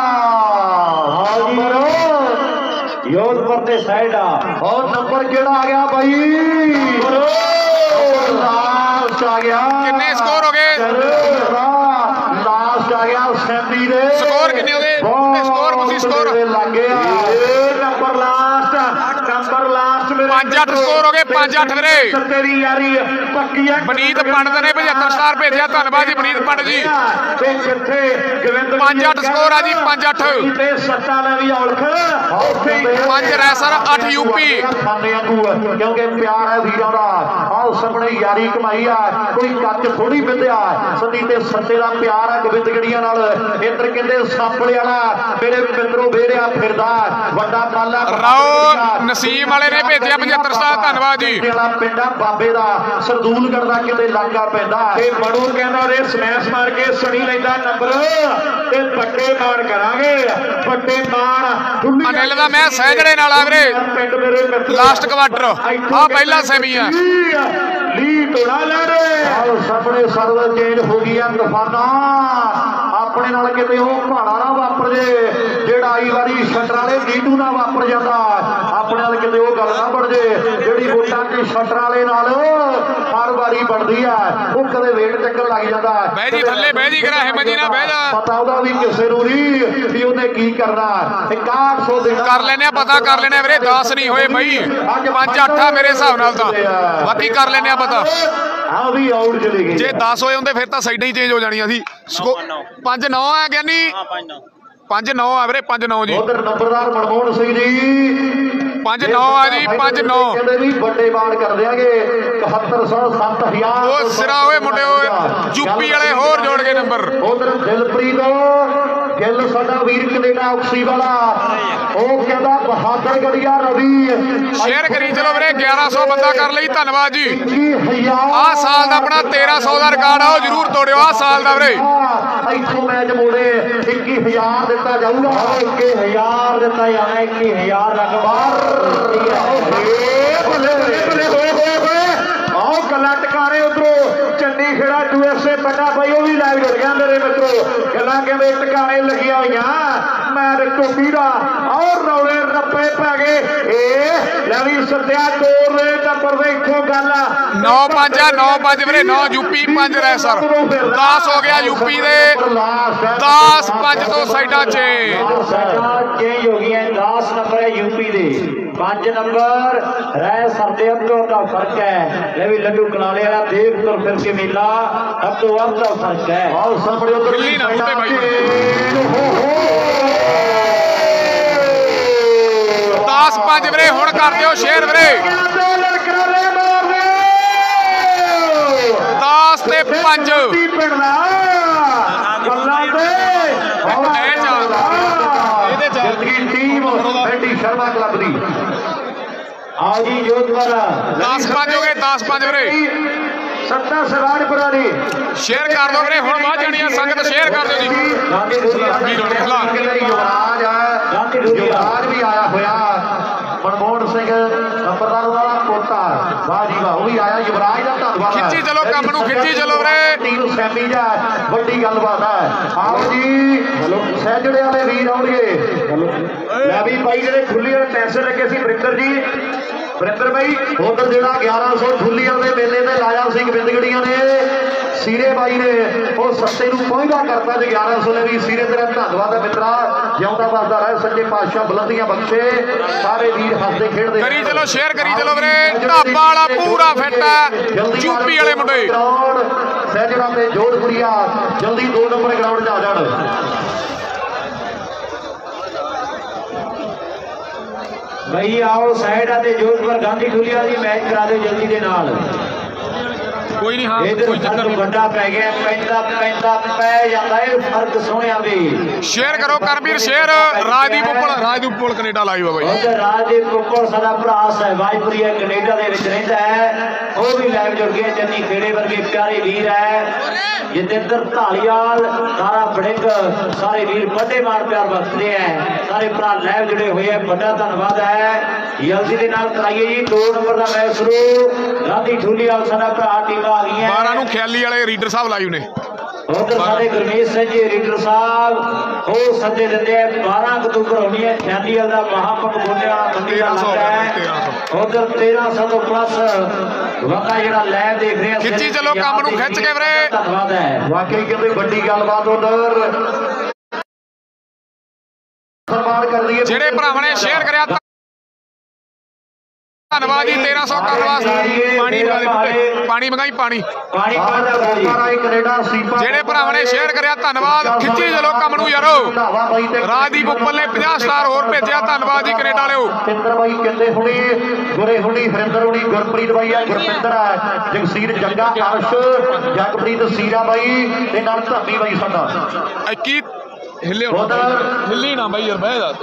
ਯੋਧਪੁਰ ਤੇ ਸਾਈਡ ਆ ਔਰ ਨੰਬਰ ਕਿਹੜਾ ਆ ਗਿਆ ਬਾਈ? ਲਾਸਟ ਆ ਗਿਆ। ਕਿੰਨੇ ਸਕੋਰ ਹੋ ਗਏ? ਲਾਸਟ ਆ ਗਿਆ ਸੈਂਤੀ ਦੇ। ਸਕੋਰ ਕਿੰਨੇ ਹੋ ਗਏ? ਸਕੋਰ ਮੁਸੀ ਸਕੋਰ ਲੱਗ ਗਿਆ ਨੰਬਰ ਲਾਸਟ ਨੰਬਰ ਲਾਸਟ ਮੇਰੇ ਪੰਜ ਅੱਠ ਸਕੋਰ ਹੋ ਗਏ, ਪੰਜ ਅੱਠ ਵੀਰੇ। ਤੇਰੀ ਯਾਰੀ ਪੱਕੀ ਆ। ਬਨੀਤ ਪੰਡਤ ਨੇ ਪਝੱਤਰ ਸਟਾਰ ਭੇਜਿਆ, ਧੰਨਵਾਦ ਜੀ ਬਨੀਤ ਪੰਡਤ ਜੀ। ਤੇ ਜਿੱਥੇ ਗੋਬਿੰਦ ਪੰਜ ਅੱਠ ਸਕੋਰ ਆ ਜੀ, ਪੰਜ ਅੱਠ। ਤੇ ਸੱਤਾ ਦਾ ਵੀ ਔਲਖ ਪੰਜ ਰੈਸਰ ਅੱਠ ਯੂਪੀ। ਖਾਨਿਆਂ ਨੂੰ ਕਿਉਂਕਿ ਪਿਆਰ ਹੈ ਵੀਰਾਂ ਦਾ। ਆਓ ਸਾਹਮਣੇ ਯਾਰੀ ਕਮਾਈ ਆ, ਕੋਈ ਕੱਚ ਥੋੜੀ ਬਿੰਦਿਆ ਸਦੀ ਤੇ ਸੱਤੇ ਦਾ ਪਿਆਰ ਆ ਗੋਬਿੰਦਗੜੀਆਂ ਨਾਲ। ਇੱਧਰ ਕਹਿੰਦੇ ਸਾਪਲੇ ਵਾਲਾ ਮੇਰੇ ਮਿੱਤਰੋ ਵੇੜਿਆ ਫਿਰਦਾ ਵੱਡਾ ਮਾਲਾ ਰਾਓ ਨਸੀਮ ਵਾਲੇ ਨੇ ਭੇਜਿਆ ਪਝੱਤਰ ਸਟਾਰ, ਧੰਨਵਾਦ ਜੀ। ਪਿੰਡਾ ਬਾਬੇ ਦਾ ਸਰਦੂਲਗੜ੍ਹ ਦਾ ਕਿਤੇ ਲਾਗਾ ਪੈਂਦਾ ਤੇ ਮੜੂ ਕਹਿੰਦਾ ਰੇ ਸਮੈਸ਼ ਮਾਰ ਕੇ ਸਣੀ ਲੈਂਦਾ ਨੰਬਰ ਤੇ ਵੱਡੇ ਮਾਣ ਕਰਾਂਗੇ ਵੱਡੇ ਮਾਣ। ਅਨਿਲ ਦਾ ਮੈਂ ਸਹਿਜੜੇ ਨਾਲ ਆ ਵੀਰੇ। ਪਿੰਡ ਮੇਰੇ ਮਿੱਤਰ ਲਾਸਟ ਕੁਆਟਰ ਆ ਪਹਿਲਾ ਸੈਮੀ ਆ। ਲੀ ਤੋੜਾ ਲੜੇ ਆਹ ਸਾਹਮਣੇ ਸਰਵ ਚੇਂਜ ਹੋ ਗਈ ਆ ਤੂਫਾਨਾ ਆਪਣੇ ਨਾਲ ਕਿਤੇ ਉਹ ਭਾੜਾ ਨਾ ਵਾਪਰ ਜੇ ਜਿਹੜਾ ਆਈ ਵਾਰੀ ਸ਼ਟਰ ਵਾਲੇ ਨੀਟੂ ਨਾਲ ਵਾਪਰ ਜਾਂਦਾ। ਆਪਣੇ ਨਾਲ ਕਿਤੇ ਉਹ ਗੱਲ ਨਾ ਬਣ ਜੇ ਜਿਹੜੀ ਵੋਟਾਂ ਤੇ ਸ਼ਟਰ ਵਾਲੇ ਨਾਲ ਹਰ ਵਾਰੀ ਬਣਦੀ ਆ ਉਹ ਕਦੇ ਵੇਟ ਚੱਕਰ ਲੱਗ ਜਾਂਦਾ। ਬਹਿ ਜੀ ਥੱਲੇ ਬਹਿ ਜੀ ਕਰਾ ਹਿੰਮਤ ਜੀ ਨਾਲ ਬਹਿ ਜਾ। ਪਤਾ ਉਹਦਾ ਵੀ ਕਿਸੇ ਨੂੰ ਨਹੀਂ ਵੀ ਉਹਨੇ ਕੀ ਕਰਨਾ। ਇਕਾਹਠ ਸੌ ਦੇਣਾ ਕਰ ਲੈਨੇ ਆ, ਪਤਾ ਕਰ ਲੈਨੇ ਆ ਵੀਰੇ। ਦਸ ਨਹੀਂ ਹੋਏ ਬਈ, ਪੰਜ ਅੱਠ ਆ ਮੇਰੇ ਹਿਸਾਬ ਨਾਲ ਤਾਂ। ਬਾਕੀ ਕਰ ਲੈਨੇ ਆ ਪਤਾ। ਆ ਵੀ ਆਊਟ ਚਲੀ ਗਈ। ਜੇ ਦਸ ਹੋਏ ਹੁੰਦੇ ਫਿਰ ਤਾਂ ਸਾਈਡਾਂ ਹੀ ਚੇਂਜ ਹੋ ਜਾਣੀਆਂ ਸੀ। ਪੰਜ ਨੌ ਆ ਗਿਆਨੀ, ਪੰਜ ਨੌ ਆ ਵੀਰੇ, ਪੰਜ ਨੌ ਜੀ। ਉਧਰ ਨੰਬਰਦਾਰ ਮਨਮੋਹਨ ਸਿੰਘ ਜੀ ਪੰਜ ਨੌ ਆ ਜੀ, ਪੰਜ ਨੌ। ਕਹਿੰਦੇ ਵੀ ਵੱਡੇ ਬਾਣ ਕਰ ਦਿਆਂਗੇ ਇਕਹੱਤਰ ਸੌ ਸੱਤ ਹਜ਼ਾਰ। ਉਹ ਸਿਰਾ ਓਏ ਮੁੰਡੇ ਓਏ ਯੂਪੀ ਵਾਲੇ ਹੋਰ ਜੋੜ ਕੇ ਨੰਬਰ। ਉਧਰ ਦਿਲਪ੍ਰੀਤ ਗਿੱਲ ਸਾਡਾ ਵੀਰ ਕੈਨੇਡਾ ਉਕਸੀ ਵਾਲਾ ਉਹ ਕਹਿੰਦਾ ਬਹਾਦਰ ਗੜੀਆ ਰਵੀ। ਸ਼ੇਅਰ ਕਰੀ ਚਲੋ ਵੀਰੇ। ਗਿਆਰਾਂ ਸੌ ਬੰਦਾ ਕਰ ਲਈ, ਧੰਨਵਾਦ ਜੀ। ਆਹ ਸਾਲ ਦਾ ਆਪਣਾ ਤੇਰਾਂ ਸੌ ਦਾ ਰਿਕਾਰਡ ਆ, ਉਹ ਜ਼ਰੂਰ ਤੋੜਿਓ ਆਹ ਸਾਲ ਦਾ ਵੀਰੇ। ਇੱਥੋਂ ਮੈਚ ਮੋੜੇ ਇੱਕੀ ਹਜ਼ਾਰ ਦਿੱਤਾ ਜਾਊਗਾ। ਇੱਕੀ ਹਜ਼ਾਰ ਦਿੱਤਾ ਜਾਣਾ, ਇੱਕੀ ਹਜ਼ਾਰ ਲੱਖ ਬਾਹਰ। ਆਓ ਗੱਲਾਂ ਟਿਕਾਣੇ ਉਧਰੋਂ ਚੰਡੀ ਖੇੜਾ ਯੂ ਐਸ ਏ ਬੰਦਾ ਬਾਈ ਉਹ ਵੀ ਲਾਈਵ ਜੁੜ ਗਿਆ ਮੇਰੇ ਮਿੱਤਰੋ। ਗੱਲਾਂ ਕਹਿੰਦੇ ਟਿਕਾਣੇ ਲੱਗੀਆਂ ਹੋਈਆਂ ਮੈਂ ਟੋਪੀ ਦਾ ਔਰ ਰੌਲੇ ਰੱਪੇ ਪੈ ਗਏ ਇਹ ਲੈ ਵੀ ਸੱਤਿਆ ਤੋੜ ਰਹੇ ਟੱਪਰ ਵੇਖੋ ਗੱਲ नौ पांच है नौ पांच ਵੀਰੇ नौ यूपी पांच रहे सर दस हो गया यूपी दे दस पांच तो साइडा चेंज ਸਾਡਾ ਚੇਂਜ ਹੋ ਗਈਆਂ दस ਨੰਬਰ ਹੈ यूपी ਦੇ पांच नंबर ਰਹਿ ਸਰਦੇ ਅੰਦਰ ਦਾ ਫਰਕ ਹੈ ਲੈ ਵੀ ਲੱਡੂ ਕਨਾਲੇ ਵਾਲਾ ਦੇਖ ਤੁਰ ਫਿਰ ਕੇ ਮੇਲਾ ਅਬ ਤੋਂ ਅਬ ਦਾ ਫਰਕ ਹੈ ਆਓ ਸਾਹਮਣੇ ਉਧਰ ਦਿੱਲੀ ਨਾ ਉੱਤੇ ਬਾਈ दस पांच ਵੀਰੇ ਹੁਣ ਕਰ ਦਿਓ ਸ਼ੇਅਰ ਵੀਰੇ दस ਤੇ पांच ਪਿੰਡਦਾ ਗੱਲਾਂ ਤੇ ਇਹ ਚੱਲਦਾ ਇਹਦੇ ਚ ਜਿੱਤਗੀ ਟੀਮ ਐਂਡੀ ਸ਼ਰਮਾ ਕਲੱਬ ਦੀ ਆਓ ਜੀ ਜੋਧਪੁਰ दस पांच ਹੋ ਗਏ ਦਸ ਪੰਜ ਵੀਰੇ ਸੱਤਾ ਸਰਾੜਪੁਰਾ ਦੀ ਸ਼ੇਅਰ ਕਰ ਦਿਓ ਵੀਰੇ ਹੁਣ ਬਾਅਦ ਜਾਣੀ ਆ ਸੰਗਤ ਸ਼ੇਅਰ ਕਰ ਦਿਓ ਜੀ ਗਾਂਧੀ ਦੁਨੀਆ ਯੁਵਰਾਜ ਹੈ ਯੁਵਰਾਜ ਵੀ ਆਇਆ ਹੋਇਆ ਮਨਮੋਹਨ ਸਿੰਘ ਨੰਬਰਦਾਰ ਦਾ ਪੋਤਾ ਵਾਹ ਜੀ ਵਾਹ ਉਹ ਵੀ ਆਇਆ ਯੁਵਰਾਜ ਦਾ ਧੰਨਵਾਦ ਖਿੱਚੀ ਚਲੋ ਕੰਮ ਨੂੰ ਖਿੱਚੀ ਚਲੋ ਵੀਰੇ ਟੀਮ ਸੈਮੀ ਦਾ ਵੱਡੀ ਗੱਲਬਾਤ ਹੈ ਆਓ ਜੀ ਸਹਿਜੜੇ ਵਾਲੇ ਵੀਰ ਆਉਣਗੇ ਲੈ ਵੀ ਭਾਈ ਜਿਹੜੇ ਖੁੱਲੀ ਵਾਲੇ ਪੈਸੇ ਲੱਗੇ ਸੀ ਬਰਿੰਦਰ ਜੀ ਬਰਿੰਦਰ ਭਾਈ ਉਧਰ ਜਿਹੜਾ ਗਿਆਰਾਂ ਸੌ ਠੁੱਲੀ ਵਾਲੇ ਮੇਲੇ ਤੇ ਲਾਇਆ ਸੀ ਗੋਬਿੰਦਗੜੀਆਂ ਨੇ ਸੀਰੇ ਬਾਈ ਨੇ ਉਹ ਸੱਤੇ ਨੂੰ ਪਹੁੰਚਦਾ ਕਰਤਾ ਤੇ ਗਿਆਰਾਂ ਸੌ ਨੇ ਵੀ ਸੀਰੇ ਤੇਰਾ ਧੰਨਵਾਦ ਹੈ ਮਿੱਤਰਾ ਜਿਉਂਦਾ ਵੱਸਦਾ ਰਹੇ ਸੱਚੇ ਪਾਤਸ਼ਾਹ ਬੁਲੰਦੀਆਂ ਬਖਸ਼ੇ ਸਾਰੇ ਵੀਰ ਹੱਸਦੇ ਖੇਡਦੇ ਕਰੀ ਚਲੋ ਸ਼ੇਅਰ ਕਰੀ ਚਲੋ ਵੀਰੇ ਢਾਬਾ ਵਾਲਾ ਪੂਰਾ ਫਿੱਟ ਹੈ ਯੂਪੀ ਵਾਲੇ ਮੁੰਡੇ ਸਹਿਜੜਾ ਤੇ ਜੋਧਪੁਰੀਆ ਜਲਦੀ ਦੋ ਨੰਬਰ ਗਰਾਊਂਡ 'ਚ ਆ ਜਾਣ ਭਾਈ ਆਓ ਸਾਈਡ ਆ ਤੇ ਜੋਧਪੁਰ ਗਾਂਧੀ ਦੁਨੀਆ ਦੀ ਮੈਚ ਕਰਾ ਦਿਓ ਜਲਦੀ ਦੇ ਨਾਲ ਕੋਈ ਨਹੀਂ ਹਾਂ ਇਧਰ ਕੋਈ ਚੱਕਰ ਫਰਕ ਨਹੀਂ ਵੱਡਾ ਪੈ ਗਿਆ ਪੈਂਦਾ ਪੈਂਦਾ ਪੈ ਜਾਂਦਾ ਇਹ ਫਰਕ ਸੋਹਣਿਆ ਵੀ ਸ਼ੇਅਰ ਕਰੋ Karamveer share Rajdeep Uppal Rajdeep Uppal Canada live ਆ ਬਾਈ ਉਧਰ ਰਾਜਦੀਪ ਉੱਪਲ ਸਾਡਾ ਭਰਾ ਸਹਿਬਾਜਪੁਰੀਆ ਕੈਨੇਡਾ ਦੇ ਵਿੱਚ ਰਹਿੰਦਾ ਹੈ ਉਹ ਵੀ ਲਾਈਵ ਜੁੜ ਗਿਆ ਚੰਨੀ ਖੇੜੇ ਵਰਗੇ ਪਿਆਰੇ ਵੀਰ ਹੈ ਜਿੱਧਰ ਢਾਲੀਵਾਲ ਸਾਰਾ ਬੜਿੰਗ ਸਾਰੇ ਵੀਰ ਵੱਡੇ ਮਾਰ ਪਿਆਰ ਵਰਤਦੇ ਹੈ ਸਾਰੇ ਭਰਾ ਲਾਈਵ ਜੁੜੇ ਹੋਏ ਹੈ ਵੱਡਾ ਧੰਨਵਾਦ ਹੈ ਜਲਦੀ ਦੇ ਨਾਲ ਕਰਾਈਏ ਜੀ ਦੋ ਨੰਬਰ ਦਾ ਮੈਚ ਸ਼ੁਰੂ ਗਾਂਧੀ ਢੂਲੀਵਾਲ ਸਾਡਾ ਭਰਾ ਟੀਮ ਆ ਗਈਆਂ ਬਾਰਾਂ ਨੂੰ ਖਿਆਲੀ ਵਾਲੇ ਰੀਡਰ ਸਾਹਿਬ ਲਾਈਵ ਨੇ ਉਧਰ ਸਾਡੇ ਗੁਰਮੀਤ ਸਿੰਘ ਜੀ ਰੀਡਰ ਸਾਹਿਬ ਉਹ ਸੱਦੇ ਦਿੰਦੇ ਆ ਬਾਰਾਂ ਅਕਤੂਬਰ ਹੋਣੀ ਹੈ ਖਿਆਲੀ ਵਾਲ ਦਾ ਮਹਾਪੰਕ ਬੋਲਿਆ ਮੰਡੀ ਦਾ ਹੈ ਉਧਰ ਤੇਰਾਂ ਸੌ ਤੋਂ ਪਲੱਸ ਵਾਕਾ ਜਿਹੜਾ ਲੈ ਦੇਖ ਰਿਹਾ ਖਿੱਚੀ ਚਲੋ ਕੰਮ ਨੂੰ ਖਿੱਚ ਕੇ ਵੀਰੇ ਧੰਨਵਾਦ ਹੈ ਵਾਕਈ ਕਹਿੰਦੇ ਵੱਡੀ ਗੱਲਬਾਤ ਉਧਰ ਸਨਮਾਨ ਕਰ ਲਈਏ ਜਿਹੜੇ ਭਰਾਵਾਂ ਨੇ ਸ਼ੇਅਰ ਕਰਿਆ ਧੰਨਵਾਦ ਜੀ ਤੇਰਾਂ ਸੌ ਕਰਨ ਵਾਸਤੇ ਪਾਣੀ ਪਾਣੀ ਮੰਗਾਈ ਪਾਣੀ ਪਾਣੀ ਪਾਣੀ ਕੈਨੇਡਾ ਸੀਪਾ ਜਿਹੜੇ ਭਰਾਵਾਂ ਨੇ ਸ਼ੇਅਰ ਕਰਿਆ ਧੰਨਵਾਦ ਖਿੱਚੀ ਚਲੋ ਕੰਮ ਨੂੰ ਯਾਰੋ ਰਾਜਦੀਪ ਉੱਪਲ ਨੇ ਪੰਜਾਹ ਸਟਾਰ ਹੋਰ ਭੇਜਿਆ ਧੰਨਵਾਦ ਜੀ ਕੈਨੇਡਾ ਵਾਲਿਓ ਪਿੰਦਰ ਬਾਈ ਕਹਿੰਦੇ ਹੁਣੀ ਗੁਰੇ ਹੁਣੀ ਹਰਿੰਦਰ ਹੁਣੀ ਗੁਰਪ੍ਰੀਤ ਬਾਈ ਆ ਗੁਰਪਿੰਦਰ ਹੈ ਜਗਸੀਰ ਜੱਗਾ ਅਰਸ਼ ਜਗਪ੍ਰੀਤ ਸੀਰਾ ਬਾਈ ਤੇ ਨਾਲ ਧਰਮੀ ਬਾਈ ਸਾਡਾ ਇੱਕੀ ਹਿੱਲੇ ਹਿੱਲੀ ਨਾ ਬਾਈ ਯਾਰ ਬਹਿ ਜਾ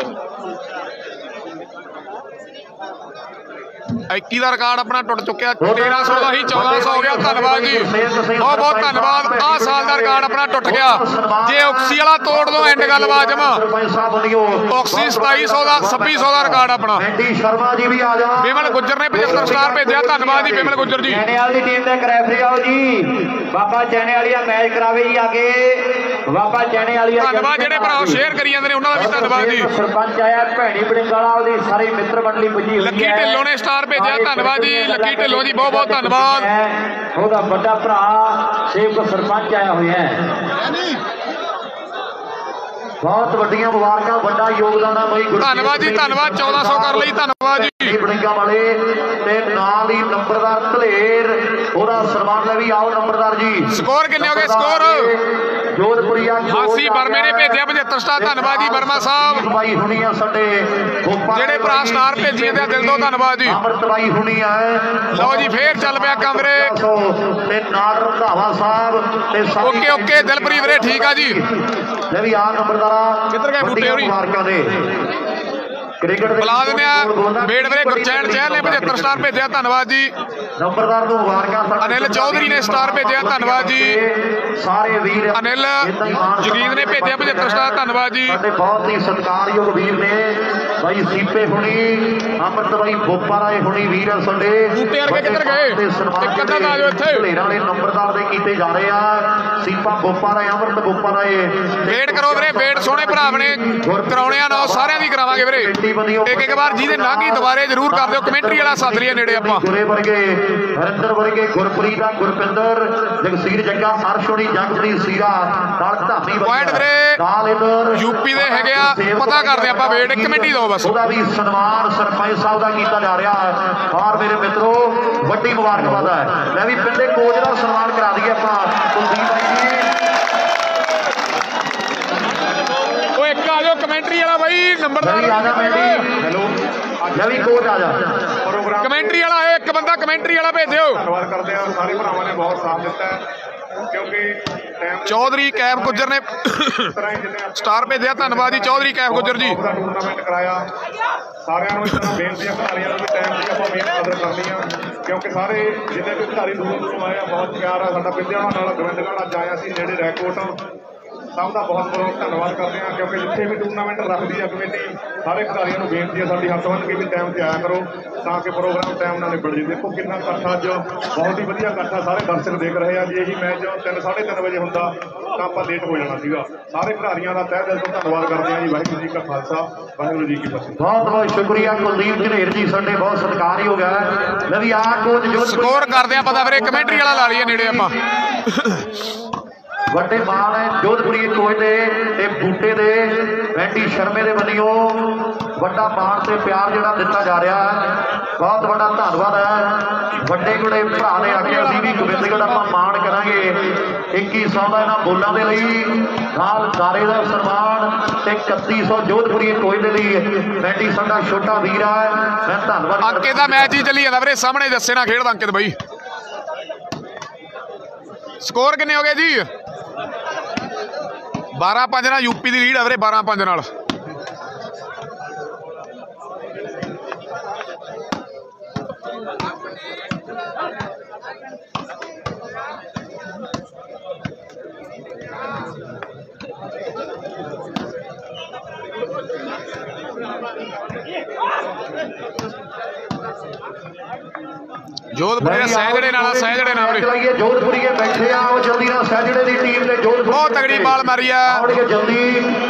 ਇੱਕੀ ਦਾ ਰਿਕਾਰਡ ਆਪਣਾ ਟੁੱਟ ਚੁੱਕਿਆ ਤੇਰਾਂ ਸੌ ਦਾ ਹੀ ਚੌਦਾਂ ਸੌ ਹੋ ਗਿਆ ਧੰਨਵਾਦ ਜੀ ਬਹੁਤ ਬਹੁਤ ਧੰਨਵਾਦ ਆਹ ਸਾਲ ਦਾ ਰਿਕਾਰਡ ਆਪਣਾ ਟੁੱਟ ਗਿਆ ਜੇ ਆਕਸੀ ਵਾਲਾ ਤੋੜ ਦੋ ਐਂਡ ਗੱਲਬਾਤ ਜਮਾ ਆਕਸੀ ਸਤਾਈ ਸੌ ਦਾ ਛੱਬੀ ਸੌ ਦਾ ਰਿਕਾਰਡ ਆਪਣਾ ਐਂਡੀ ਸ਼ਰਮਾ ਜੀ ਵੀ ਆ ਜਾ ਬਿਮਲ ਗੁੱਜਰ ਨੇ ਪਝੱਤਰ ਸਟਾਰ ਭੇਜਿਆ ਧੰਨਵਾਦ ਜੀ ਬਿਮਲ ਗੁੱਜਰ ਜੀ ਚੈਨੇਵਾਲ ਦੀ ਟੀਮ ਦੇ ਰੈਫਰੀ ਆਓ ਜੀ ਬਾਬਾ ਚੈਨੇਵਾਲੀਆ ਮੈਚ ਕਰਾਵੇ ਜੀ ਅੱਗੇ ਬਾਬਾ ਚੈਨੇਵਾਲੀਆ ਧੰਨਵਾਦ ਜਿਹੜੇ ਭਰਾ ਸ਼ੇਅਰ ਕਰੀ ਜਾਂਦੇ ਨੇ ਉਹਨਾਂ ਦਾ ਵੀ ਧੰਨਵਾਦ ਜੀ ਸਰਪੰਚ ਆਇਆ ਭੈਣੀ ਬੜਿੰਗ ਵਾਲਾ ਉਹਦੀ ਸਾਰੀ ਮਿੱਤਰ ਮੰਡਲੀ ਪੁੱਜੀ ਹੋਈ ਲੱਕੀ ਢਿੱਲੋਂ ਨੇ ਸਟਾਰ ਭੇਜਿਆ ਧੰਨਵਾਦ ਜੀ ਲੱਕੀ ਢਿੱਲੋਂ ਜੀ ਬਹੁਤ ਬਹੁਤ ਧੰਨਵਾਦ ਉਹਦਾ ਵੱਡਾ ਭਰਾ ਸੇਵਕ ਸਰਪੰਚ ਆਇਆ ਹੋਇਆ ਹੈ ਬਹੁਤ ਵੱਡੀਆਂ ਮੁਬਾਰਕਾਂ ਵੱਡਾ ਯੋਗਦਾਨ ਆ ਬਾਈ ਧੰਨਵਾਦ ਜੀ ਧੰਨਵਾਦ ਚੌਦਾਂ ਸੌ ਕਰ ਲਈ ਧੰਨਵਾਦ ਜੀ ਬੜਿੰਗਾ ਵਾਲੇ ਤੇ ਨਾਲ ਹੀ ਨੰਬਰਦਾਰ ਧਲੇਰ ਉਹਦਾ ਸਨਮਾਨ ਲੈ ਵੀ ਆਓ ਨੰਬਰਦਾਰ ਜੀ ਸਕੋਰ ਕਿੰਨੇ ਹੋ ਗਏ ਸਕੋਰ ਜੋਧਪੁਰੀਆ ਆਸੀ ਬਰਮੇ ਨੇ ਭੇਜਿਆ ਪਝੱਤਰ ਸਟਾਰ ਧੰਨਵਾਦ ਜੀ ਬਰਮਾ ਸਾਹਿਬ ਬਾਈ ਹੁਣੀ ਆ ਸਾਡੇ ਜਿਹੜੇ ਭਰਾ ਸਟਾਰ ਭੇਜੀ ਜਾਂਦੇ ਦਿਲ ਤੋਂ ਧੰਨਵਾਦ ਜੀ ਅਮਰਤ ਬਾਈ ਹੁਣੀ ਆ ਲਓ ਜੀ ਫੇਰ ਚੱਲ ਪਿਆ ਕਮਰੇ ਤੇ ਨਾਲ ਰੰਧਾਵਾ ਸਾਹਿਬ ਤੇ ਓਕੇ ਓਕੇ ਦਿਲਪ੍ਰੀਤ ਵੀਰੇ ਠੀਕ ਆ ਜੀ ਲੈ ਵੀ ਆ ਨੰਬਰਦਾਰਾ ਕਿੱਧਰ ਗਏ ਬੂਟੇ ਹੋਰੀ ਮੁਬਾਰਕਾਂ ਦੇ ਕ੍ਰਿਕਟ ਦੇ ਬੁਲਾ ਦਿੰਦੇ ਆ ਬੇੜ ਵੀਰੇ ਗੁਰਚੈਨ ਚਹਿਲ ਨੇ ਪਝੱਤਰ ਸਟਾਰ ਭੇਜਿਆ ਧੰਨਵਾਦ ਜੀ ਨੰਬਰਦਾਰ ਨੂੰ ਮੁਬਾਰਕਾਂ ਅਨਿਲ ਚੌਧਰੀ ਨੇ ਸਟਾਰ ਭੇਜਿਆ ਧੰਨਵਾਦ ਜੀ ਸਾਰੇ ਵੀਰ ਅਨਿਲ ਜਗੀਰ ਨੇ ਭੇਜਿਆ ਪਝੱਤਰ ਸਟਾਰ ਧੰਨਵਾਦ ਜੀ ਸਾਡੇ ਬਹੁਤ ਹੀ ਸਤਿਕਾਰਯੋਗ ਵੀਰ ਨੇ भाई सीपे हुणी अमृत भाई बोपा राय हुणी वीर है साडे बूटे वर्गे किधर गए एक अद्धा आ जाओ इत्थे ढलेर वाले नंबरदार दे कीते जा रहे आ सीपा बोपा राय अमृत बोपा राय वेट करो वीरे वेट सोहणे भरा ने कराउणे आ ना सारिਆਂ ਦੀ ਕਰਾਵਾਂਗੇ ਵੀਰੇ ਇੱਕ ਇੱਕ ਵਾਰ ਜਿਹਦੇ ਨਾਂਗੀ ਦੁਬਾਰੇ ਜ਼ਰੂਰ ਕਰ ਦਿਓ ਕਮੈਂਟਰੀ ਵਾਲਾ ਸੱਦ ਲਈਏ ਨੇੜੇ ਆਪਾਂ ਗੁਰੇ ਵਰਗੇ ਹਰਿੰਦਰ ਵਰਗੇ ਗੁਰਪ੍ਰੀਤ ਦਾ ਗੁਰਪਿੰਦਰ ਜਗਸੀਰ ਜੱਗਾ ਹਰਸ਼ੋਣੀ ਜਗਪ੍ਰੀਤ ਸੀਰਾ ਨਾਲ ਧਾਮੀ ਪੁਆਇੰਟ ਵੀਰੇ ਨਾਲ ਇਧਰ ਯੂਪੀ ਦੇ ਹੈਗੇ ਆ ਪਤਾ ਕਰਦੇ ਆਪਾਂ ਵੇਟ ਇੱਕ ਮਿੰਟ ਹੀ ਦਿਓ ਬਸ ਉਹਦਾ ਵੀ ਸਨਮਾਨ ਸਰਪੰਚ ਸਾਹਿਬ ਦਾ ਕੀਤਾ ਜਾ ਰਿਹਾ ਹੈ ਔਰ ਮੇਰੇ ਮਿੱਤਰੋ ਵੱਡੀ ਮੁਬਾਰਕਬਾਦ ਹੈ ਮੈਂ ਵੀ ਪਿੰਡੇ ਕੋਚ ਦਾ ਸਨਮਾਨ ਕਰਾ ਦਈਏ ਆਪਾਂ ਕੁਲਦੀਪ ਬਾਈ ਜੀ ਉਹ ਇੱਕ ਆ ਜਾਓ ਕਮੈਂਟਰੀ ਵਾਲਾ ਬਾਈ ਨੰਬਰਦਾਰ ਆ ਜਾ ਮੈਂਡੀ ਹੈਲੋ ਮੈਂ ਵੀ ਕੋਚ ਆ ਜਾ ਕਮੈਂਟਰੀ ਵਾਲਾ ਹੈ ਇੱਕ ਬੰਦਾ ਕਮੈਂਟਰੀ ਵਾਲਾ ਭੇਜਿਓ ਧੰਨਵਾਦ ਕਰਦੇ ਹਾਂ ਸਾਰੇ ਭਰਾਵਾਂ ਨੇ ਬਹੁਤ ਸਾਥ ਦਿੱਤਾ ਹੈ ਕਿਉਂਕਿ ਚੌਧਰੀ ਕੈਫ ਗੁੱਜਰ ਨੇ ਸਟਾਰ ਭੇਜਿਆ ਧੰਨਵਾਦ ਜੀ ਚੌਧਰੀ ਕੈਫ ਗੁੱਜਰ ਜੀ ਟੂਰਨਾਮੈਂਟ ਕਰਾਇਆ ਸਾਰਿਆਂ ਨੂੰ ਇਸ ਤਰ੍ਹਾਂ ਬੇਨਤੀ ਹੈ ਖਿਡਾਰੀਆਂ ਨੂੰ ਵੀ ਟਾਈਮ ਦੀ ਆਪਾਂ ਮਿਹਨਤ ਕਦਰ ਕਰਨੀ ਆ ਕਿਉਂਕਿ ਸਾਰੇ ਜਿੰਨੇ ਵੀ ਖਿਡਾਰੀ ਦੂਰੋਂ ਦੂਰੋਂ ਆਏ ਆ ਬਹੁਤ ਪਿਆਰ ਆ ਸਾਡਾ ਪਿੰਡਿਆਂ ਨਾਲ ਗੋਬਿੰਦਗੜ੍ਹ ਅੱਜ ਆਇਆ ਸੀ ਨੇੜੇ ਰੈਕੋਟ ਸਭ ਦਾ ਬਹੁਤ ਬਹੁਤ ਧੰਨਵਾਦ ਕਰਦੇ ਹਾਂ ਕਿਉਂਕਿ ਜਿੱਥੇ ਵੀ ਟੂਰਨਾਮੈਂਟ ਰੱਖਦੀ ਆ ਕਮੇਟੀ ਸਾਰੇ ਖਿਡਾਰੀਆਂ ਨੂੰ ਬੇਨਤੀ ਹੈ ਸਾਡੀ ਹੱਥ ਬੰਨ੍ਹ ਕੇ ਵੀ ਟਾਈਮ ਤੇ ਆਇਆ ਕਰੋ ਤਾਂ ਕਿ ਪ੍ਰੋਗਰਾਮ ਟਾਈਮ ਨਾਲ ਨਿਬੜ ਜੇ ਦੇਖੋ ਕਿੰਨਾ ਇਕੱਠ ਅੱਜ ਬਹੁਤ ਹੀ ਵਧੀਆ ਇਕੱਠ ਆ ਸਾਰੇ ਦਰਸ਼ਕ ਦੇਖ ਰਹੇ ਆ ਜੇ ਇਹੀ ਮੈਚ ਤਿੰਨ ਸਾਢੇ ਤਿੰਨ ਵਜੇ ਹੁੰਦਾ ਤਾਂ ਆਪਾਂ ਲੇਟ ਹੋ ਜਾਣਾ ਸੀਗਾ ਸਾਰੇ ਖਿਡਾਰੀਆਂ ਦਾ ਤਹਿ ਦਿਲ ਤੋਂ ਧੰਨਵਾਦ ਕਰਦੇ ਹਾਂ ਜੀ ਵਾਹਿਗੁਰੂ ਜੀ ਕਾ ਖਾਲਸਾ ਵਾਹਿਗੁਰੂ ਜੀ ਕੀ ਫਤਿਹ ਬਹੁਤ ਬਹੁਤ ਸ਼ੁਕਰੀਆ ਕੁਲਦੀਪ ਝਨੇਰ ਜੀ ਸਾਡੇ ਬਹੁਤ ਸਤਿਕਾਰਯੋਗ ਹੈ ਮੈਂ ਵੀ ਆ ਕੋਚ ਜੋ ਸਕੋਰ ਕਰਦੇ ਆ ਪਤਾ ਵੀਰੇ ਕਮੈਂਟਰੀ ਵਾਲਾ ਲਾ ਲਈਏ ਨੇੜੇ ਆਪਾਂ ਵੱਡੇ ਮਾਣ ਹੈ ਜੋਧਪੁਰੀ ਕੋਚ ਦੇ ਤੇ ਬੂਟੇ ਦੇ ਵੈਂਡੀ ਸ਼ਰਮੇ ਦੇ ਵੱਲੋਂ ਵੱਡਾ ਮਾਣ ਤੇ ਪਿਆਰ ਜਿਹੜਾ ਦਿੱਤਾ ਜਾ ਰਿਹਾ ਹੈ ਬਹੁਤ ਵੱਡਾ ਧੰਨਵਾਦ ਹੈ ਵੱਡੇ ਗੁੜੇ ਭਰਾ ਨੇ ਆਖਿਆ ਅਸੀਂ ਵੀ ਗੋਬਿੰਦਗੜ੍ਹ ਆਪਾਂ ਮਾਣ ਕਰਾਂਗੇ ਇੱਕੀ ਸੌ ਦਾ ਇਹਨਾਂ ਬੋਲਾਂ ਦੇ ਲਈ ਨਾਲ ਦਾਰੇ ਦਾ ਸਨਮਾਨ ਤੇ ਇਕੱਤੀ ਸੌ ਜੋਧਪੁਰੀ ਕੋਚ ਦੇ ਲਈ ਵੈਂਡੀ ਸਾਡਾ ਛੋਟਾ ਵੀਰ ਹੈ ਮੈਂ ਧੰਨਵਾਦ ਅੰਕਿਤ ਦਾ ਮੈਚ ਹੀ ਚੱਲੀ ਜਾਂਦਾ ਵੀਰੇ ਸਾਹਮਣੇ ਦੱਸੇ ਨਾ ਖੇਡਦਾ ਅੰਕਿਤ ਬਾਈ ਸਕੋਰ ਕਿੰਨੇ ਹੋ ਗਏ ਜੀ ਬਾਰਾਂ ਪੰਜ ਨਾਲ ਯੂਪੀ ਦੀ ਲੀਡ ਆ ਵੀਰੇ ਬਾਰਾਂ ਪੰਜ ਨਾਲ जोधपुरी ने सैजड़े नाल सैजड़े नाल चलाइए जोधपुरी के बैठे आ वो जल्दी ना सैजड़े दी टीम ने जोधपुरी बहुत तगड़ी बाल मारी है और के जल्दी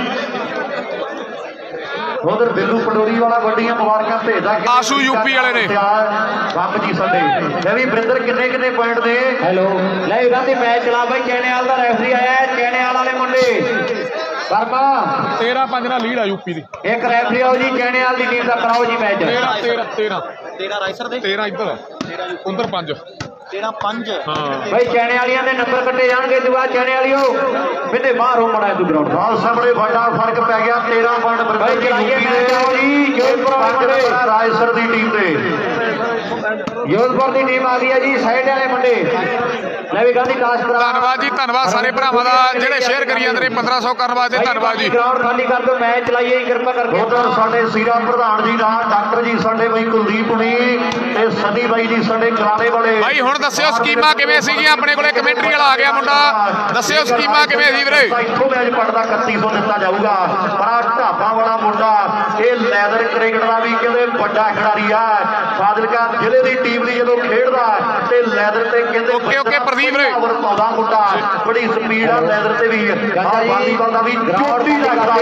उधर बिल्लू पटोरी वाला बड़ियां मुबारकां भेजदा आशू यूपी वाले ने बाप जी संडे मैं भी बरिंदर किन्ने किन्ने पॉइंट दे हेलो ले गांधी मैच चला भाई चैनेवाल दा रेफरी आया है चैनेवाल वाले मुंडे वर्मा तेरह पांच ਨਾਲ ਲੀਡ ਆ ਯੂਪੀ ਦੀ एक रेफरी आओ जी चैनेवाल दी टीम दा कराओ जी मैच तेरह तेरह तेरह तेरह राइसर दे तेरह इधर उधर पांच तेरह पांच हां भाई चैने वालियां दे नंबर कट्टे जाणगे दुआ चैने वालियो बिंदे बाहर हो मड़ा तू ग्राउंड बहुत सामने बड़ा फर्क पै गया तेरह पॉइंट भाई चलाइए मैच आओ जी जोधपुर वाले रायसर दी टीम दे जोधपुर दी टीम आ गई है जी साइड वाले मुंडे ਲੈ ਵੀ ਗਾਂਧੀ ਕਾਸ਼ ਕਰਾ ਧੰਨਵਾਦ ਜੀ ਧੰਨਵਾਦ ਸਾਰੇ ਭਰਾਵਾਂ ਦਾ ਜਿਹੜੇ ਸ਼ੇਅਰ ਕਰੀ ਜਾਂਦੇ ਨੇ ਪੰਦਰਾਂ ਸੌ ਕਰਨ ਵਾਸਤੇ ਧੰਨਵਾਦ ਜੀ ਗਰਾਊਂਡ ਖਾਲੀ ਕਰ ਦਿਓ ਮੈਚ ਚਲਾਈਏ ਕਿਰਪਾ ਕਰਕੇ ਉਧਰ ਸਾਡੇ ਸੀਰਾ ਪ੍ਰਧਾਨ ਜੀ ਨਾਲ ਡਾਕਟਰ ਜੀ ਸਾਡੇ ਬਾਈ ਕੁਲਦੀਪ ਹੁਣੀ ਤੇ ਸਨੀ ਬਾਈ ਜੀ ਸਾਡੇ ਕਰਾਲੇ ਵਾਲੇ ਭਾਈ ਹੁਣ ਦੱਸਿਓ ਸਕੀਮਾਂ ਕਿਵੇਂ ਸੀਗੀਆਂ ਆਪਣੇ ਕੋਲੇ ਕਮੈਂਟਰੀ ਵਾਲਾ ਆ ਗਿਆ ਮੁੰਡਾ ਦੱਸਿਓ ਸਕੀਮਾਂ ਕਿਵੇਂ ਸੀ ਵੀਰੇ ਇੱਥੋਂ ਮੈਚ ਪੜਦਾ ਇਕੱਤੀ ਸੌ ਦਿੱਤਾ ਜਾਊਗਾ ਪਰ ਆ ਢਾਬਾ ਵਾਲਾ ਮੁੰਡਾ ਇਹ ਲੈਦਰ ਕ੍ਰਿਕਟ ਦਾ ਵੀ ਕਹਿੰਦੇ ਵੱਡਾ ਖਿਡਾਰੀ ਆ ਫਾਜ਼ਿਲਕਾ ਜ਼ਿਲ੍ਹੇ ਦੀ ਟੀਮ ਲਈ ਜਦੋਂ ਖੇਡਦਾ ਤੇ ਲੈਦਰ ਤੇ ਕਹਿੰਦੇ ਓਕੇ ਓਕੇ ਪ੍ਰਦੀਪ ਰੇ ਪਾਉਂਦਾ ਮੁੰਡਾ ਬੜੀ ਸਪੀਡ ਆ ਲੈਦਰ ਤੇ ਵੀ ਆ ਵਾਲੀਬਾਲ ਦਾ ਵੀ ਚੋਟੀ ਲੱਗਦਾ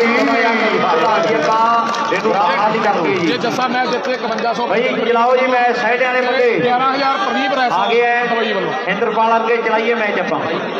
ਇਹਨੂੰ ਖਾਲੀ ਕਰਕੇ ਜੇ ਜੱਸਾ ਮੈਚ ਜਿੱਤੇ ਇਕਵੰਜਾ ਸੌ ਭਾਈ ਚਲਾਓ ਜੀ ਮੈਚ ਸਾਈਡ ਵਾਲੇ ਮੁੰਡੇ ਗਿਆਰਾਂ ਹਜ਼ਾਰ ਪ੍ਰਦੀਪ ਰੈਸ ਆ ਗਏ ਇੰਦਰਪਾਲ ਅੱਗੇ ਚਲਾਈਏ ਮੈਚ ਆਪਾਂ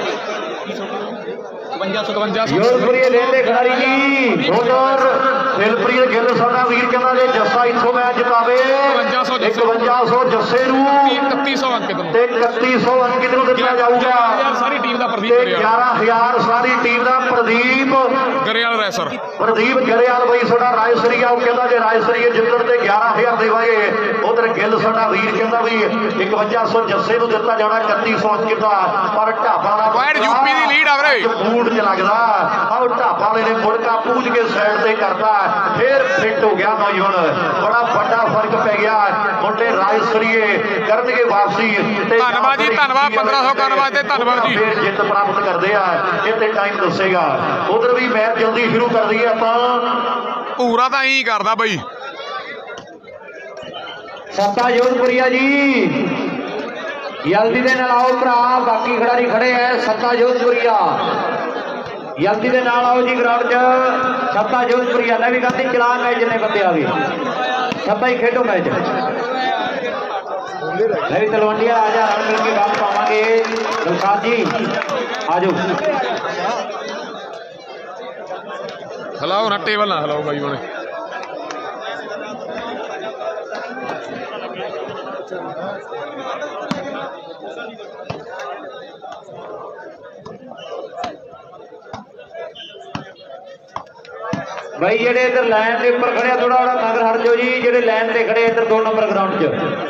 ਇਕਵੰਜਾ ਸੌ ਜੋਧਪੁਰੀ ਲੈਂਦੇ ਖਿਡਾਰੀ ਜੀ ਉਧਰ ਦਿਲਪ੍ਰੀਤ ਗਿੱਲ ਸਾਡਾ ਵੀਰ ਕਹਿੰਦਾ ਜੇ ਜੱਸਾ ਇੱਥੋਂ ਮੈਚ ਜਿਤਾਵੇ ਇਕਵੰਜਾ ਸੌ ਜੱਸੇ ਨੂੰ ਇਕੱਤੀ ਸੌ ਅੰਕਿਤ ਨੂੰ ਤੇ ਇਕੱਤੀ ਸੌ ਅੰਕਿਤ ਨੂੰ ਦਿੱਤਾ ਜਾਊਗਾ ਸਾਰੀ ਟੀਮ ਦਾ ਪ੍ਰਦੀਪ ਤੇ ਗਿਆਰਾਂ ਹਜ਼ਾਰ ਸਾਰੀ ਟੀਮ ਦਾ ਪ੍ਰਦੀਪ ਗਰੇਵਾਲ ਰੈਸਰ ਪ੍ਰਦੀਪ ਗਰੇਵਾਲ ਬਈ ਸਾਡਾ ਰਾਇਸਰੀਆ ਉਹ ਕਹਿੰਦਾ ਜੇ ਰਾਇਸਰੀਏ ਜਿੱਤਣ ਤੇ ਗਿਆਰਾਂ ਹਜ਼ਾਰ ਦੇਵਾਂਗੇ ਉਧਰ ਗਿੱਲ ਸਾਡਾ ਵੀਰ ਕਹਿੰਦਾ ਵੀ ਇਕਵੰਜਾ ਸੌ ਜੱਸੇ ਨੂੰ ਦਿੱਤਾ ਜਾਣਾ ਇਕੱਤੀ ਸੌ ਅੰਕਿਤ ਦਾ ਪਰ ਢਾਬਾ ਦਾ ਪੁਆਇੰਟ ਯੂਪੀ ਦੀ ਲੀਡ ਆ ਵੀਰੇ ਬੂਟ ਚ ਲੱਗਦਾ ਆਹ ਢਾਬਾ ਵਾਲੇ ਨੇ ਮੁੜਕਾ ਪੂਜ ਕੇ ਸਾਈਡ ਤੇ ਕਰਤਾ ਫੇਰ ਫਿੱਟ ਹੋ ਗਿਆ ਨੌਜਵਾਨ ਬੜਾ ਵੱਡਾ ਫਰਕ ਪੈ ਗਿਆ ਮੁੰਡੇ ਰਾਇਸਰੀਏ ਕਰਨਗੇ ਵਾਪਸੀ ਤੇ ਧੰਨਵਾਦ ਜੀ ਧੰਨਵਾਦ ਪੰਦਰਾਂ ਸੌ ਕਰਨ ਵਾਸਤੇ ਧੰਨਵਾਦ ਜੀ ਫੇਰ ਜਿੱਤ ਪ੍ਰਾਪਤ ਕਰਦੇ ਆ ਇਹ ਤੇ ਟਾਈਮ ਦੱਸੇਗਾ ਉਧਰ ਵੀ ਮੈਚ ਜਲਦੀ ਸ਼ੁਰੂ ਕਰ ਦਈਏ ਆਪਾਂ ਪੂਰਾ ਤਾਂ ਇਹੀ ਕਰਦਾ ਬਈ सत्ता जोधपुरिया जी जल्दी दे नाल आओ भरा, बाकी खिडारी खड़े है। सत्ता जोधपुरिया जल्दी दे नाल आओ जी ग्राउंड च। सत्ता जोधपुरिया ने भी कहती चला मैच जिन्ने बंदे आ गए सत्ता ही खेडो मैच। नहीं तलवंडिया आ जा रल मिल के गल पावांगे। दिलशाद जी आ जाओ। हलाओ ना टेबल ना हलाओ भाई होने। भाई जेडे इधर लाइन के उपर खड़े थोड़ा थोड़ा मगर हट जाओ जी। जेडे लाइन से खड़े इधर दो नंबर ग्राउंड च।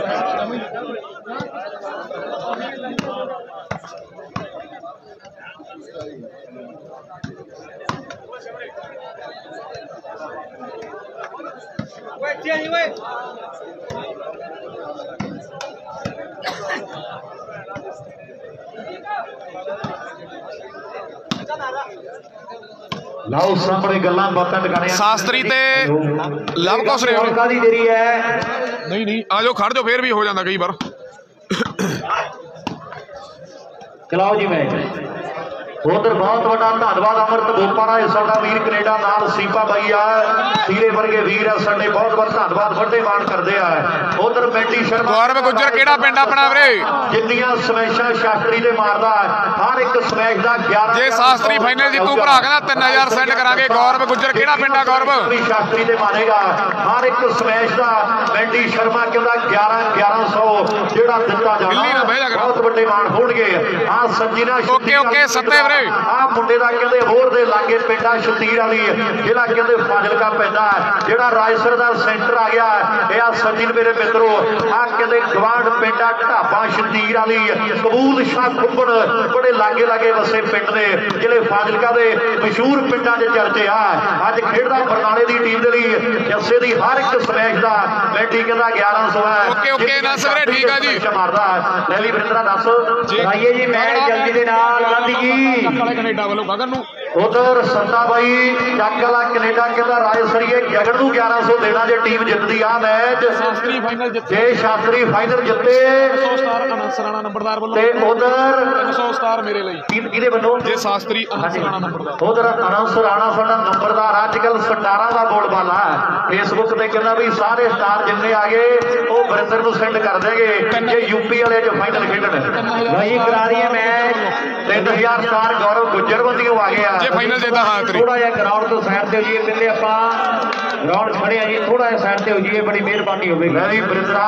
लाओ सामने गल्लां बातां टकाने शास्त्री ते लव कुछ रहे हो कादी देरी है। नहीं नहीं आ जाओ खड़ जाओ फिर भी हो जाता कई बार। चलाओ जी मैच। उधर बहुत बड़ा धन्यवाद अमृत बोपारा साडा वीर कनेडा नाल सीपा बाई आ सीरे वर्गे वीर है साडे बहुत बहुत धन्यवाद वड्डे मान करदे आ। उधर बेटी शर्मा गौरव गुज्जर केड़ा पिंड अपना वीरे जिन्नियां स्मैशां शास्त्री दे मारदा हर एक स्मैश दा ग्यारह जे शास्त्री फाइनल जीतू भरा कहना तीन हजार सेंड करांगे। गौरव गुज्जर केड़ा पिंड आ गौरव शास्त्री दे मारेगा हर एक स्मैश दा। बेटी शर्मा कहंदा ग्यारह ग्यारह सौ जेड़ा दित्ता जाना बहुत वड्डे मान होणगे। आ संजीना ओके ओके सत्ते वीरे आ मुंडे दा कहंदे होर दे लागे पिंडा शतीर वाली जिला कहंदे फाजिलका पैंदा जेड़ा रायसर दा सेंटर आ गया ए आ सचिन मेरे मित्रो आ कहंदे गवांड पिंडा ढाबा शतीर वाली कबूल शाह खुंबड़ बड़े लागे लागे वसे पिंड ने जिले फाजिलका दे मशहूर पिंडा दे चर्चे आ। अज खेडदा बरनाले दी टीम दे लई जस्से दी हर एक स्मैश दा बैटी कहंदा ग्यारह सौ है। ओके ओके नस वीरे ठीक है जी मारदा लैली बरिंद्रा दस कराइए जी मैच जल्दी दे नाल गांधी जी कनेडा वालों गगन नूं। उधर सत्ता बाई चकला कनेडा कहता रायसरीए गगन नूं ग्यारह सौ देना जे टीम जितदी आ मैच। शास्त्री फाइनल जिते जे शास्त्री फाइनल जिते सौ स्टार अनंत राणा नंबरदार वालों ते उधर तीन सौ स्टार मेरे लिए टीम किहदे बनो जे शास्त्री अनंत राणा नंबरदार उधर अनंत राणा साडा नंबरदार अजकल स्टारां दा बोलबाला फेसबुक ते कहंदा भी सारे स्टार जिन्ने आ गए वो बरिंदर नूं सेंड कर देंगे जे यूपी वाले च फाइनल खेडण। भाई करा रही है मैच। तीन हजार स्टार गौरव गुज्जर बंदियों आ गया जे फाइनल देता हां तेरी थोड़ा जिहा ग्राउंड तो साइड ते हो जाइए कहते आपां ग्राउंड खड़े आ जी थोड़ा जिहा साइड ते हो जाइए बड़ी मेहरबानी होगी। मेरी बरिंदरा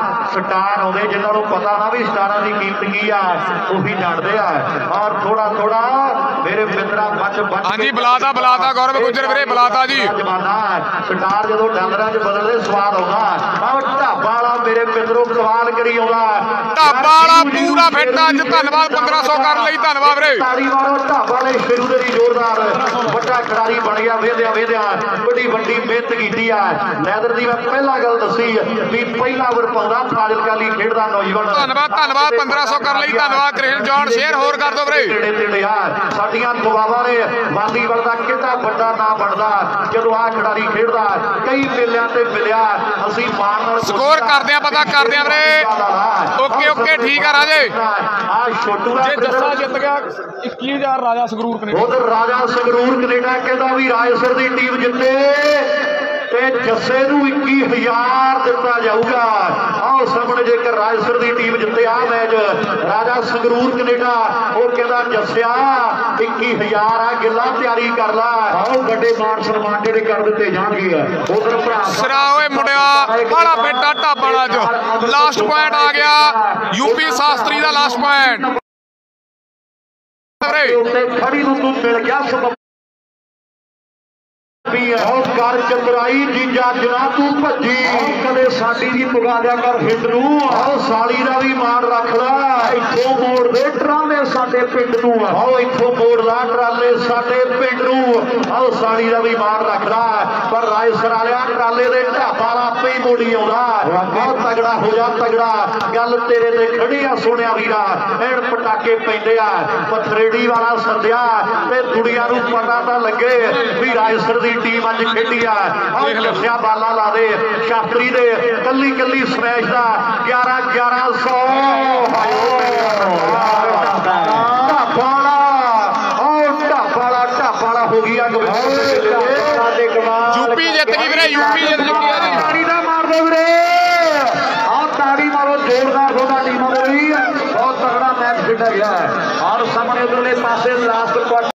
स्टार आउंदे जिन्हां नूं पता ना भी स्टारां दी कीमत की आ उही जाणदे आ और थोड़ा थोड़ा मेरे मित्रा बच बच हां जी बुलाता बुलाता गौरव गुज्जर वीरे बुलाता जी जमाना स्टार जदों डालरां च बदलदे स्वाद आउंदा आ ढाबा वाला मेरे मित्रों कमाल करी आउंदा ढाबा वाला पूरा फिट अज धन्नवाद पंद्रह सौ कर लई धन्नवाद वीरे तारी मारो ढाबा वाले शुरू दे ही जोरदार ਵੱਡਾ खिडारी बन गया वेंदिया वेंदिया बड़ी वड्डी मेहनत की आ। लैदर दी मैं पहला गल दसी भी पहला ओवर पाउंदा फाजिलका लई खेडदा नौजवान धन्नवाद धन्नवाद पंद्रह सौ कर लई धन्नवाद कृष्ण जॉन शेयर होर कर दो वीरे टेढ़े टेढ़े आ साडियां दुआवां ने वालीबाल दा कितना बड़ा नाम बनदा जदों आ खिडारी खेडदा कई मेलिਆਂ ते मिलिया ਅਸੀਂ ਮਾਣ ਨਾਲ स्कोर करदे आ पता करदे आ वीरे ओके ओके ठीक है राजे आ छोटू जे जस्सा जित गया इक्की हजार राजा संगरूर कनेडा उधर राजा संगरूर कनेडा कहता भी रायसर की टीम जिते ते जस्से नूं इक्की हजार दिता जाऊगा। आओ सामने जेकर रायसर की टीम जिते आ मैच राजा संगरूर कनेडा वो कहता जस्सिया इक्की हजार आ गिला तैयारी कर ला। आओ बड़े मान सन्मान जेडे कर दिते जाणगे। उधर भरा सिरा ओए मुंडिया बड़ा बेटा ढाबा च लास्ट पॉइंट आ गया यूपी शास्त्री का लास्ट पॉइंट खड़ी नूं तूं मिल गया सब कर चतुराई जीजा जना तू भजी कदे साडी दी पुगा दिया कर हिट नूं आओ साली दा भी मान रख ला इथों मोड़ ਦੇ ਟਰਾਲੇ ਸਾਡੇ ਪਿੰਡ ਨੂੰ ਆਓ ਇੱਥੋਂ ਮੋੜਦਾ ਟਰਾਲੇ ਸਾਡੇ ਪਿੰਡ ਨੂੰ ਆਓ ਸਾਲੀ ਦਾ ਵੀ ਮਾਰ ਰੱਖਦਾ ਪਰ ਰਾਏਸਰ ਵਾਲਿਆ ਟਰਾਲੇ ਦੇ ਢਾਬਾ ਆਪੇ ਹੀ ਮੋੜੀ ਆਉਂਦਾ ਬਹੁਤ ਤਗੜਾ ਹੋ ਜਾ ਤਗੜਾ ਗੱਲ ਤੇਰੇ ਤੇ ਖੜੀ ਆ ਸੋਹਣਿਆ ਵੀਰਾ ਐਨ ਪਟਾਕੇ ਪੈਂਦੇ ਆ ਪਥਰੇੜੀ ਵਾਲਾ ਸੱਦਿਆ ਤੇ ਦੁਨੀਆ ਨੂੰ ਪਤਾ ਤਾਂ ਲੱਗੇ ਵੀ ਰਾਏਸਰ ਦੀ ਟੀਮ ਅੱਜ ਖੇਡੀ ਆ ਆਹ ਦੱਸਿਆ ਬਾਲਾ ਲਾ ਦੇ ਸ਼ਾਸਤਰੀ ਦੇ ਕੱਲੀ ਕੱਲੀ ਸਮੈਸ਼ ਦਾ ਗਿਆਰਾਂ ਗਿਆਰਾਂ ਸੌ ਢਾਬਾਲਾ ਆਹ ਢਾਬਾਲਾ ਢਾਬਾਲਾ ਹੋ ਗਿਆ ਯੂਪੀ ਜਿੱਤ ਗਈ ਵੀਰੇ ਯੂਪੀ ਜਿੱਤ ਚੁੱਕੀ ਹੈ ਤਾੜੀ ਦਾ ਮਾਰ ਦੋ ਵੀਰੇ ਆਹ ਤਾੜੀ ਮਾਰੋ ਜ਼ੋਰਦਾਰ ਤੁਹਾਡਾ ਟੀਮਾਂ ਦੇ ਲਈ ਬਹੁਤ ਤਗੜਾ ਮੈਚ ਖੇਡਿਆ ਗਿਆ ਔਰ ਸਾਹਮਣੇ ਉਧਰਲੇ ਪਾਸੇ ਲਾਸਟ